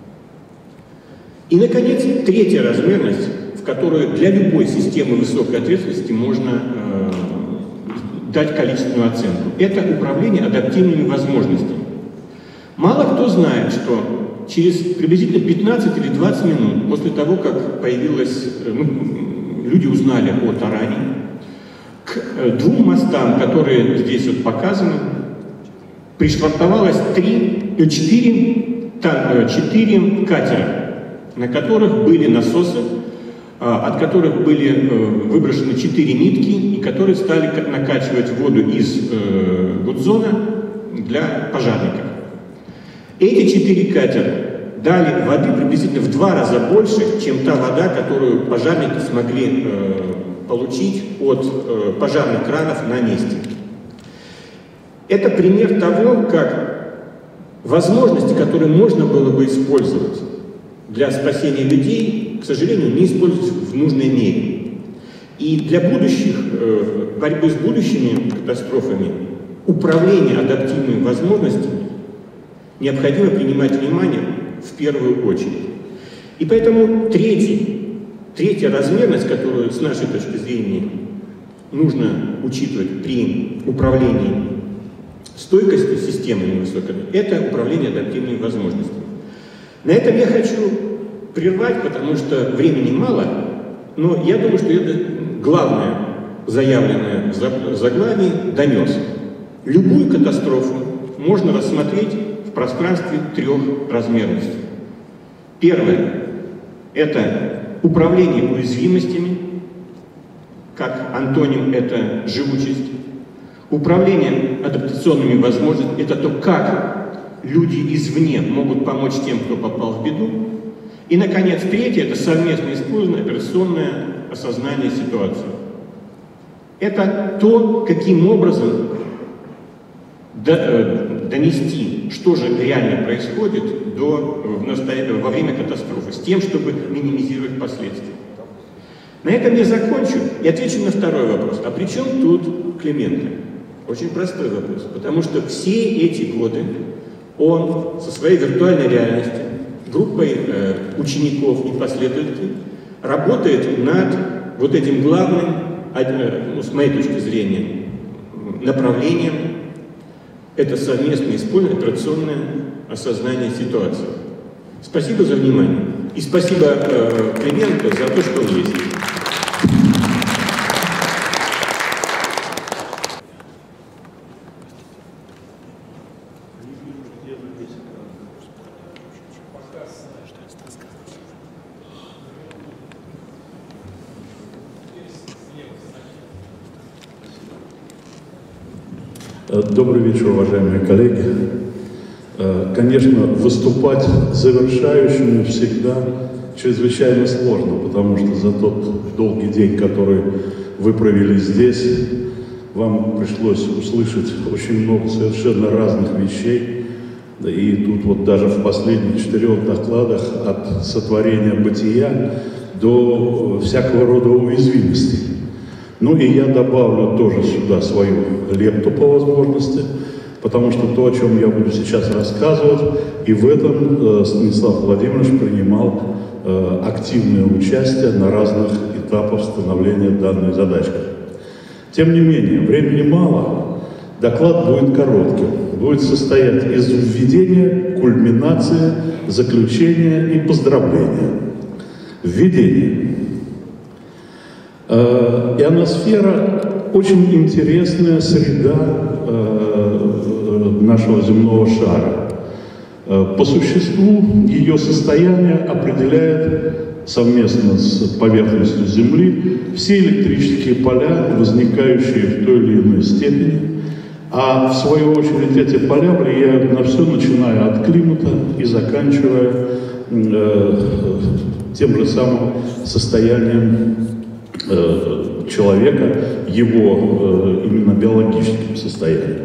S17: И, наконец, третья размерность, в которую для любой системы высокой ответственности можно э, дать количественную оценку. Это управление адаптивными возможностями. Мало кто знает, что через приблизительно пятнадцать или двадцать минут после того, как появилась, ну, люди узнали о таране, к двум мостам, которые здесь вот показаны, пришвартовалось три, четыре, четыре катера, на которых были насосы, от которых были выброшены четыре нитки, и которые стали накачивать воду из Гудзона для пожарников. Эти четыре катера дали воды приблизительно в два раза больше, чем та вода, которую пожарники смогли получить от пожарных кранов на месте. Это пример того, как возможности, которые можно было бы использовать для спасения людей, к сожалению, не используются в нужной мере. И для будущих, борьбы с будущими катастрофами, управление адаптивными возможностями необходимо принимать внимание в первую очередь. И поэтому третий, третья размерность, которую с нашей точки зрения нужно учитывать при управлении стойкостью системами высокой, это управление адаптивными возможностями. На этом я хочу прервать, потому что времени мало, но я думаю, что это главное заявленное в заглавии донес. Любую катастрофу можно рассмотреть в пространстве трех размерностей. Первое – это управление уязвимостями, как антоним – это живучесть. Управление адаптационными возможностями – это то, как люди извне могут помочь тем, кто попал в беду. И, наконец, третье – это совместно использованное операционное осознание ситуации. Это то, каким образом донести, что же реально происходит до, в настоя... во время катастрофы, с тем, чтобы минимизировать последствия. На этом я закончу и отвечу на второй вопрос. А при чем тут Клименко? Очень простой вопрос. Потому что все эти годы он со своей виртуальной реальностью, группой э, учеников и последователей работает над вот этим главным, э, ну, с моей точки зрения, направлением. Это совместное использование, операционное осознание ситуации. Спасибо за внимание. И спасибо э, Клименко за то, что он есть.
S18: Добрый вечер, уважаемые коллеги. Конечно, выступать завершающему всегда чрезвычайно сложно, потому что за тот долгий день, который вы провели здесь, вам пришлось услышать очень много совершенно разных вещей. И тут вот даже в последних четырех докладах от сотворения бытия до всякого рода уязвимостей. Ну и я добавлю тоже сюда свою лепту по возможности, потому что то, о чем я буду сейчас рассказывать, и в этом э, Станислав Владимирович принимал э, активное участие на разных этапах становления данной задачки. Тем не менее, времени мало, доклад будет коротким, будет состоять из введения, кульминации, заключения и поздравления. Введение. Э, ионосфера – очень интересная среда э, нашего земного шара. Э, по существу ее состояние определяет совместно с поверхностью Земли все электрические поля, возникающие в той или иной степени, а в свою очередь эти поля влияют на все, начиная от климата и заканчивая э, тем же самым состоянием э, человека, его э, именно биологическим состоянием.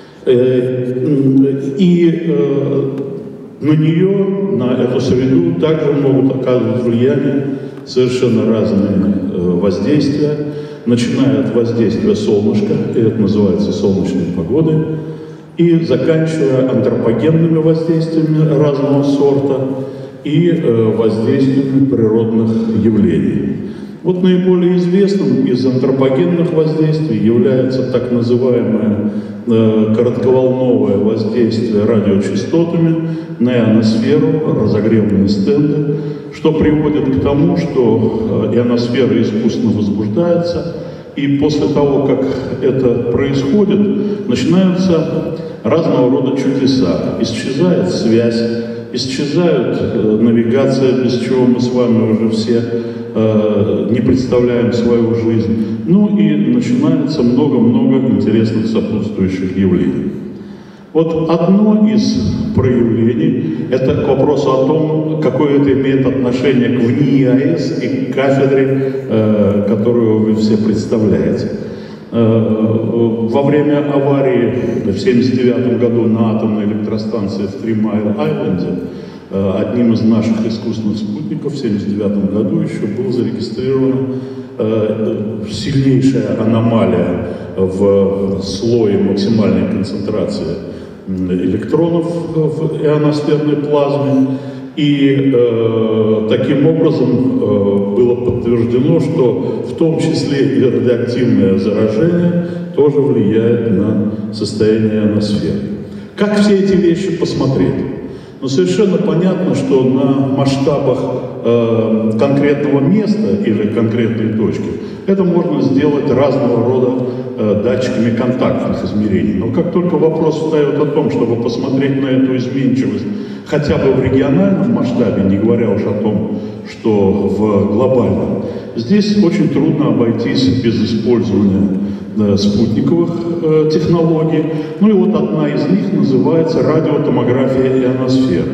S18: Э, и э, на нее, на эту среду также могут оказывать влияние совершенно разные э, воздействия, начиная от воздействия солнышка, и это называется солнечной погодой, и заканчивая антропогенными воздействиями разного сорта и э, воздействиями природных явлений. Вот наиболее известным из антропогенных воздействий является так называемое э, коротковолновое воздействие радиочастотами на ионосферу, разогревные стенды, что приводит к тому, что э, ионосфера искусственно возбуждается, и после того, как это происходит, начинаются разного рода чудеса. Исчезает связь, исчезает э, навигация, без чего мы с вами уже все э, не представляем свою жизнь. Ну и начинается много-много интересных сопутствующих явлений. Вот одно из проявлений – это к вопросу о том, какое это имеет отношение к ВНИИ-АЭС и к кафедре, э, которую вы все представляете. Во время аварии в семьдесят девятом году на атомной электростанции в Три Майл-Айленде одним из наших искусственных спутников в семьдесят девятом году еще была зарегистрирована сильнейшая аномалия в слое максимальной концентрации электронов в ионосферной плазме. И э, таким образом э, было подтверждено, что в том числе и радиоактивное заражение тоже влияет на состояние ионосферы. Как все эти вещи посмотреть? Ну, совершенно понятно, что на масштабах э, конкретного места или конкретной точки это можно сделать разного рода э, датчиками контактных измерений. Но как только вопрос встает о том, чтобы посмотреть на эту изменчивость хотя бы в региональном масштабе, не говоря уж о том, что в глобальном, здесь очень трудно обойтись без использования э, спутниковых э, технологий. Ну и вот одна из них называется радиотомография ионосферы.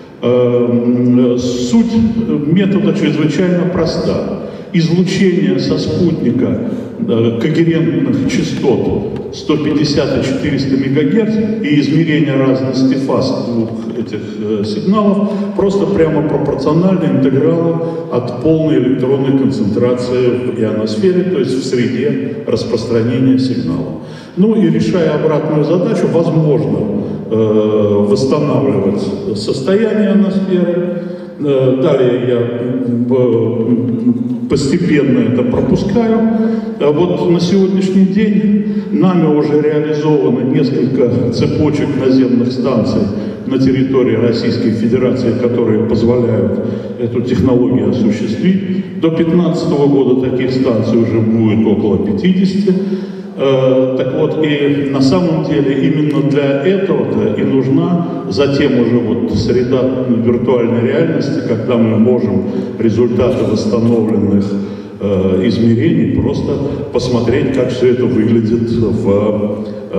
S18: Э, суть метода чрезвычайно проста. Излучение со спутника э, когерентных частот сто пятьдесят и четыреста мегагерц и измерение разности фаз двух этих э, сигналов просто прямо пропорционально интегралу от полной электронной концентрации в ионосфере, то есть в среде распространения сигнала. Ну и решая обратную задачу, возможно э, восстанавливать состояние ионосферы. Э, далее я э, постепенно это пропускаю. А вот на сегодняшний день нами уже реализовано несколько цепочек наземных станций на территории Российской Федерации, которые позволяют эту технологию осуществить. До две тысячи пятнадцатого года таких станций уже будет около пятидесяти. Так вот, и на самом деле именно для этого-то и нужна затем уже вот среда виртуальной реальности, когда мы можем результаты восстановленных э, измерений просто посмотреть, как все это выглядит в, э,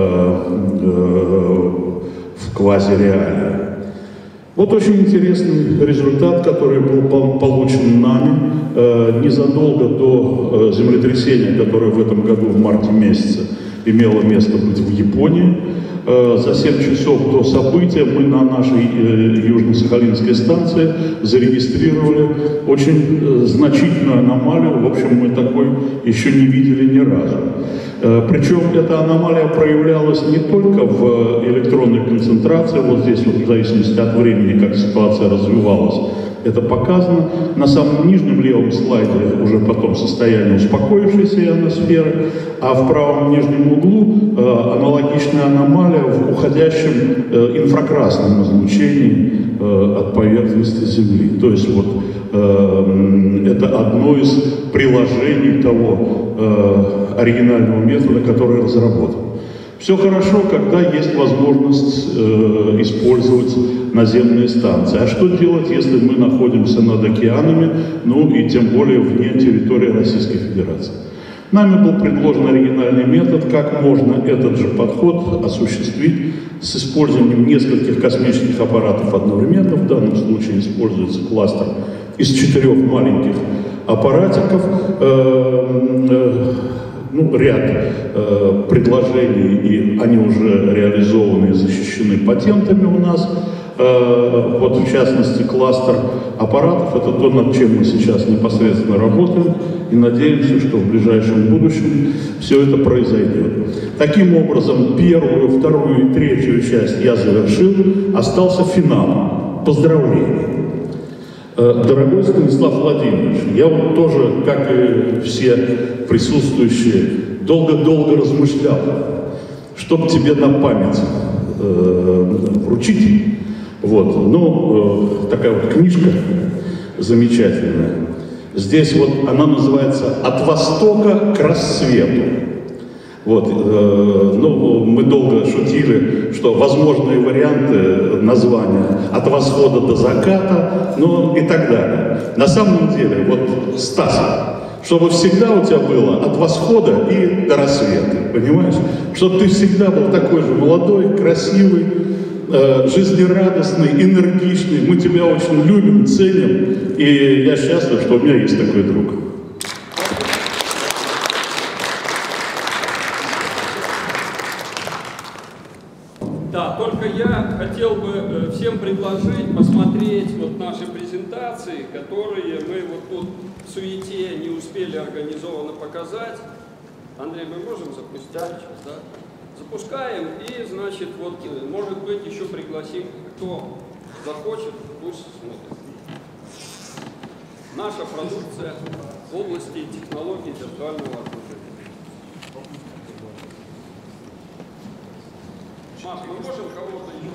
S18: э, в квазиреале. Вот очень интересный результат, который был получен нами э, незадолго до э, землетрясения, которое в этом году в марте месяце имело место быть в Японии. Э, за семь часов до события мы на нашей э, Южно-Сахалинской станции зарегистрировали очень э, значительную аномалию. В общем, мы такой еще не видели ни разу. Причем эта аномалия проявлялась не только в электронной концентрации, вот здесь вот в зависимости от времени, как ситуация развивалась, это показано. На самом нижнем левом слайде уже потом состояние успокоившейся ионосферы, а в правом нижнем углу э, аналогичная аномалия в уходящем э, инфракрасном излучении э, от поверхности Земли. То есть вот э, это одно из приложений того э, оригинального метода, который разработан. Все хорошо, когда есть возможность э, использовать наземные станции. А что делать, если мы находимся над океанами, ну и тем более вне территории Российской Федерации? Нами был предложен оригинальный метод, как можно этот же подход осуществить с использованием нескольких космических аппаратов одновременно. В данном случае используется кластер из четырех маленьких аппаратиков. Э, э, Ну, ряд э, предложений, и они уже реализованы и защищены патентами у нас. Э, вот, в частности, кластер аппаратов – это то, над чем мы сейчас непосредственно работаем, и надеемся, что в ближайшем будущем все это произойдет. Таким образом, первую, вторую и третью часть я завершил, остался финал. Поздравления! Дорогой Станислав Владимирович, я вот тоже, как и все присутствующие, долго-долго размышлял, чтобы тебе на память э, вручить. Вот, ну, э, такая вот книжка замечательная. Здесь вот она называется «От востока к рассвету». Вот, э, ну, мы долго шутили, что возможные варианты названия «От восхода до заката», ну и так далее. На самом деле, вот, Стас, чтобы всегда у тебя было от восхода и до рассвета, понимаешь? Чтобы ты всегда был такой же молодой, красивый, э, жизнерадостный, энергичный. Мы тебя очень любим, ценим, и я счастлив, что у меня есть такой друг.
S6: Да, только я хотел бы всем предложить посмотреть вот наши презентации, которые мы вот тут в суете не успели организованно показать. Андрей, мы можем запустить? Да? Запускаем и, значит, вот, может быть, еще пригласим, кто захочет, пусть смотрит. Наша продукция в области технологий виртуального окружения. Маш, мы можем кого-то еще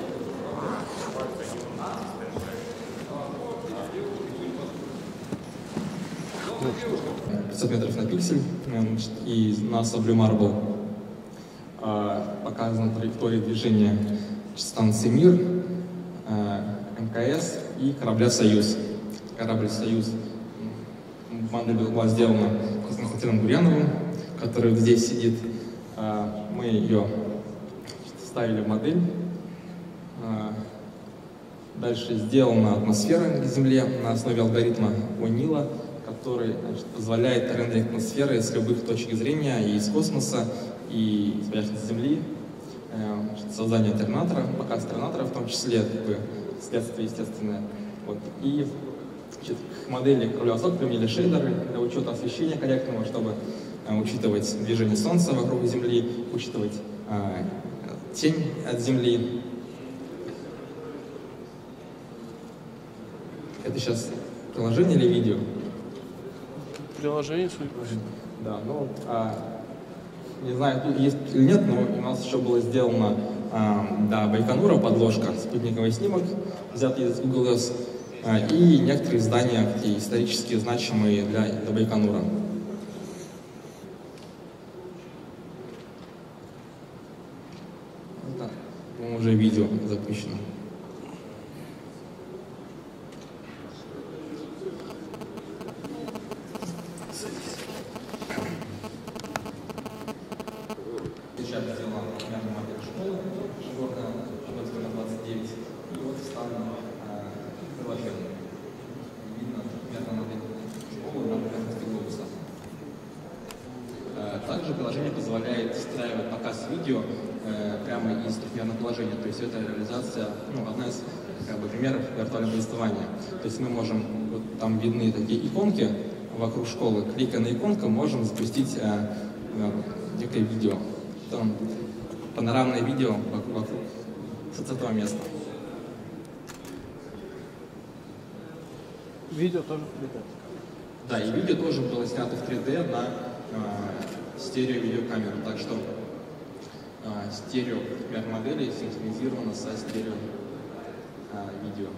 S1: пятьсот метров на пиксель, и НАСА Blue Marble показана траектория движения станции «Мир», эм ка эс и корабля «Союз». Корабль «Союз» модель была сделана Константином Гурьяновым, который здесь сидит. Мы ее ставили в модель. Дальше сделана атмосфера на Земле на основе алгоритма О'Нила, который, значит, позволяет рендерить атмосферы с любых точек зрения, и из космоса, и из поверхности Земли. Значит, создание терминатора, показ терминатора в том числе, как бы следствие естественное. Вот. И значит, к модели корабля «Восток» применили шейдеры для учета освещения корректного, чтобы э, учитывать движение Солнца вокруг Земли, учитывать э, тень от Земли. Это сейчас приложение или видео?
S19: Приложение, судя по всему.
S1: Да, ну, а, не знаю, тут есть или нет, но у нас еще было сделано а, до Байконура подложка, спутниковый снимок, взятый из Google Earth, а, и некоторые здания, такие исторически значимые для, для Байконура. Да, уже видео запущено. Сейчас сделала примерно модель школы, Шигорка, Шигорская двадцать девять, и вот вставлено э, приложение. Видно примерно модель школы на поверхности глобуса. Э, также приложение позволяет встраивать показ видео э, прямо из трехмерного положения. То есть это реализация, ну, одна из как бы, примеров виртуального повествования. То есть мы можем, вот там видны такие иконки вокруг школы, кликая на иконку, можем запустить э, э, некое видео. Там панорамное видео вокруг с этого места.
S19: Видео тоже три дэ.
S1: Да, и видео тоже было снято в три дэ на э, стерео-видеокамеру, так что э, стерео модели синхронизировано со стерео э, видео.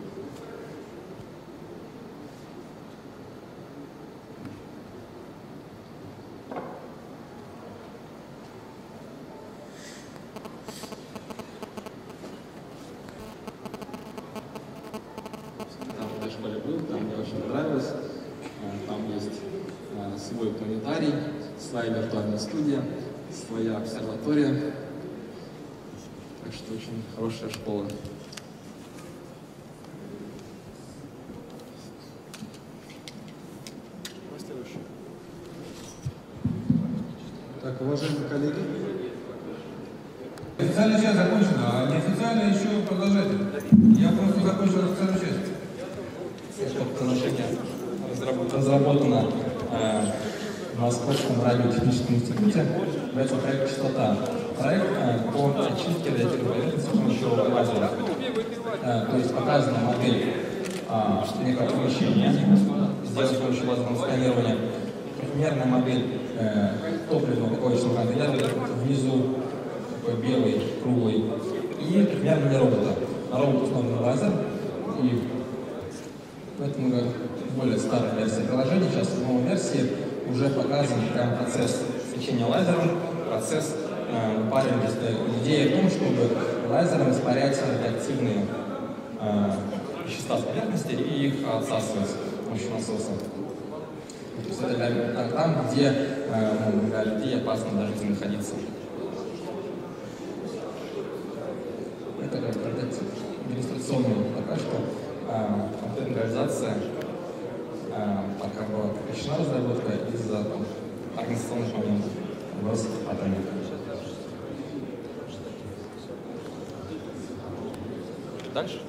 S1: Там мне очень понравилось. Там есть свой планетарий, своя виртуальная студия, своя обсерватория. Так что очень хорошая школа.
S20: Так, уважаемые коллеги.
S21: Официальная часть закончена, а неофициальная еще продолжается. Я просто закончил официальную часть.
S1: Приложение разработано э, в Московском радиотехническом институте, называется проект «Частота». Проект э, по очистке радиоактивной поверхности с помощью лазера. Э, то есть показана модель
S19: а, некое помещение, сделать с помощью лазерного сканирования. Примерная модель э, топливного упаковочного контейнера, внизу такой белый, круглый, и примерно робота. На робот установлен лазер, и поэтому более старая версия приложения, сейчас в новой версии уже показан прям процесс свечения лазером, процесс э, выпаривания. Идея в том, чтобы лазером испарять радиоактивные э, вещества с поверхности и их отсасывать с помощью насоса. То есть это для, там, где э, ну, для людей опасно даже не находиться. Это как демонстрационная пока что э, конкретная реализация. Пока была прекращена разработка из-за организационных моментов в Росатоме.
S1: Дальше?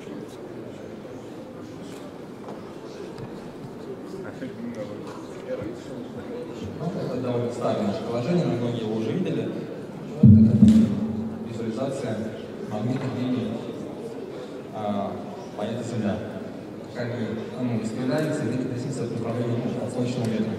S19: Ну, это довольно старое наше приложение, но многие его уже видели. Это визуализация магнитных линий а, планеты Земля. Как они ну, искривляются и двигаются в направлении солнечного ветра.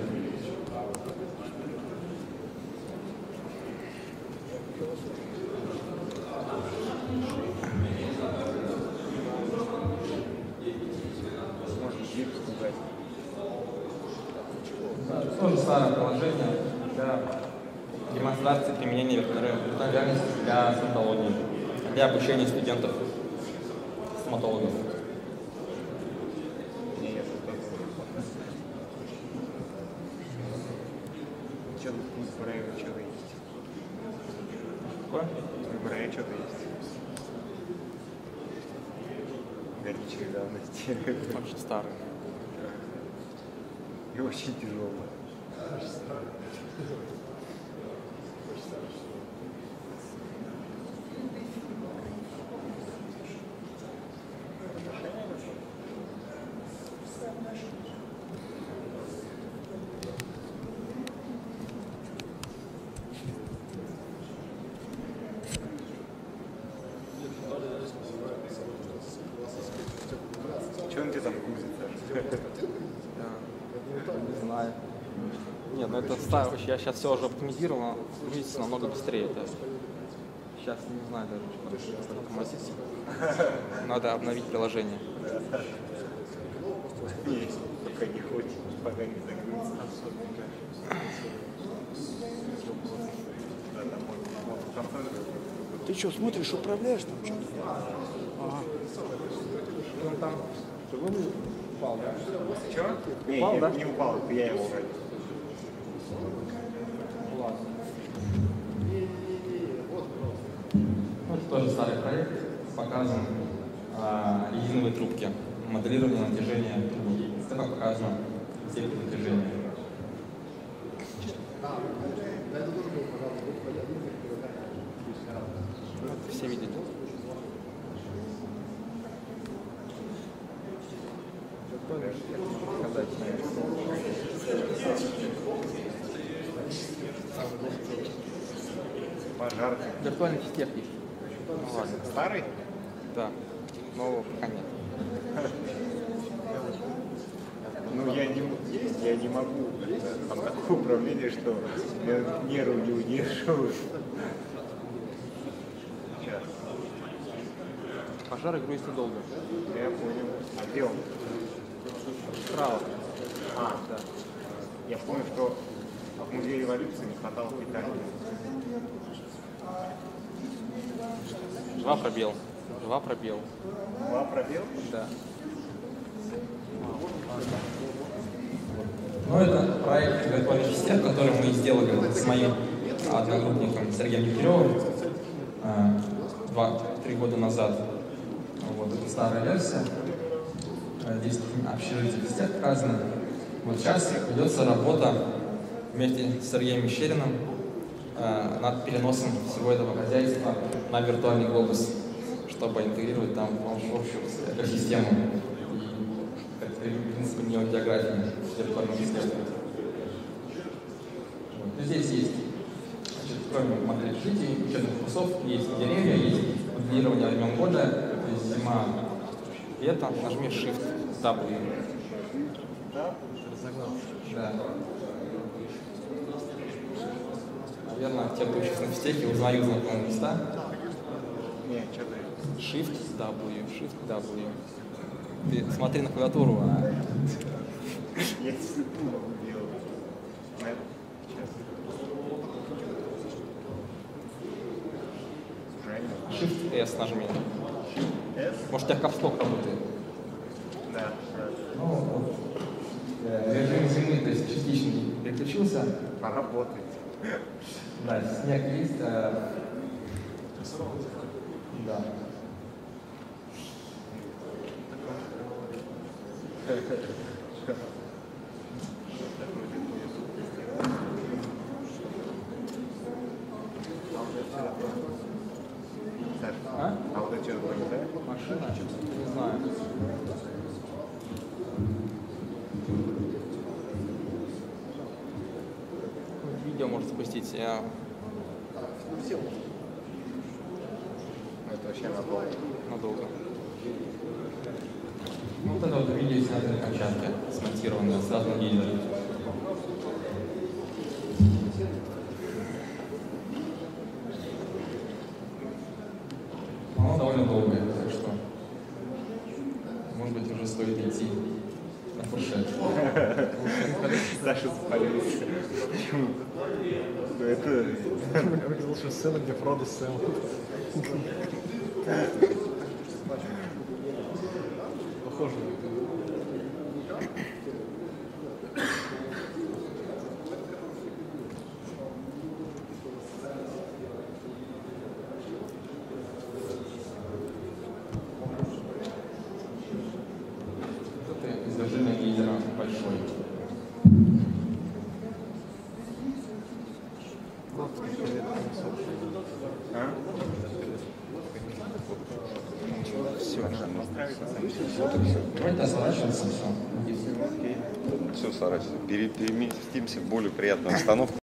S19: Тоже старое приложение для демонстрации применения виртуальной реальности для стоматологии, для обучения студентов, стоматологов.
S7: Выбирая что-то есть. Годичной давности.
S1: Очень старый.
S7: И очень тяжелый. Что он тебе там кузится?
S1: Не знаю. Нет, ну это старый, я сейчас все уже оптимизировал, но грузится намного быстрее. Это... Сейчас не знаю даже, что надо обновить приложение.
S7: Пока не хочешь, пока не загрузится.
S11: Ты что, смотришь, управляешь там что-то? Ага.
S1: Он там живым упал, да?
S7: Чего? Не,
S1: Упал,
S7: не,
S1: да?
S7: не упал, это я его вроде.
S1: Ладно.
S19: Вот тоже старый проект, показан а, резиновые трубки, моделирование натяжения трубок. Это показано степень натяжения.
S1: Все видят.
S7: Пожарка.
S1: Виртуальный техник.
S7: Ну ладно. Старый?
S1: Да. Нового пока нет.
S7: Ну я не, я не могу. Там такое управление, что я нервы не удерживаю. Сейчас.
S1: Пожары грузит недолго.
S7: Я понял. А где он?
S1: Справа.
S7: А, да. Я помню, что в музее революции не хватало питания.
S1: Два пробел. Два пробел.
S7: Два пробел?
S1: Да.
S19: Ну, это проект виртуальный систем, который мы сделали с моим одногруппником Сергеем Дегтяревым два-три года назад. Вот, это старая версия. Здесь общежитие везде показано. Вот сейчас ведется работа вместе с Сергеем Мещериным э, над переносом всего этого хозяйства на виртуальный глобус, чтобы интегрировать там общую экосистему и, в принципе, неогеографию виртуального системы. Вот. Здесь есть, значит, кроме модели жителей, учебных курсов, есть деревья, есть моделирование времен года, то есть зима, лето, нажми Shift, W. Да. Наверное, те, кто учится на физтехе, узнают знакомые места.
S7: Нет, что-то...
S19: Shift W, Shift W. Ты смотри на клавиатуру, а...
S7: Я не могу делать.
S19: Shift S нажми.
S7: S?
S19: Может, у тебя капслок работает?
S7: Да.
S19: Ну, режим зимы, то есть частично переключился.
S7: Поработает.
S19: Да, снег есть. А... Да.
S7: А? А вот это что такое, да?
S19: Машина? Не знаю. Видео может спустить. Я...
S7: Это вообще надолго.
S19: Надолго. Ну, вот это вот видео снято на Камчатке, смонтированное, сразу на гелере. Оно довольно долгое, так что, может быть, уже стоит идти на фуршет.
S7: Саша спалился. Почему? Это... Я увидел, что сцена, где Фродо с Сэмом. Похоже.
S19: Это изображение гейзера большой.
S7: А? Все, надо настраивать на самом деле.
S19: Давайте сворачиваться, все.
S4: Все, старайся. Переместимся в более приятную обстановку.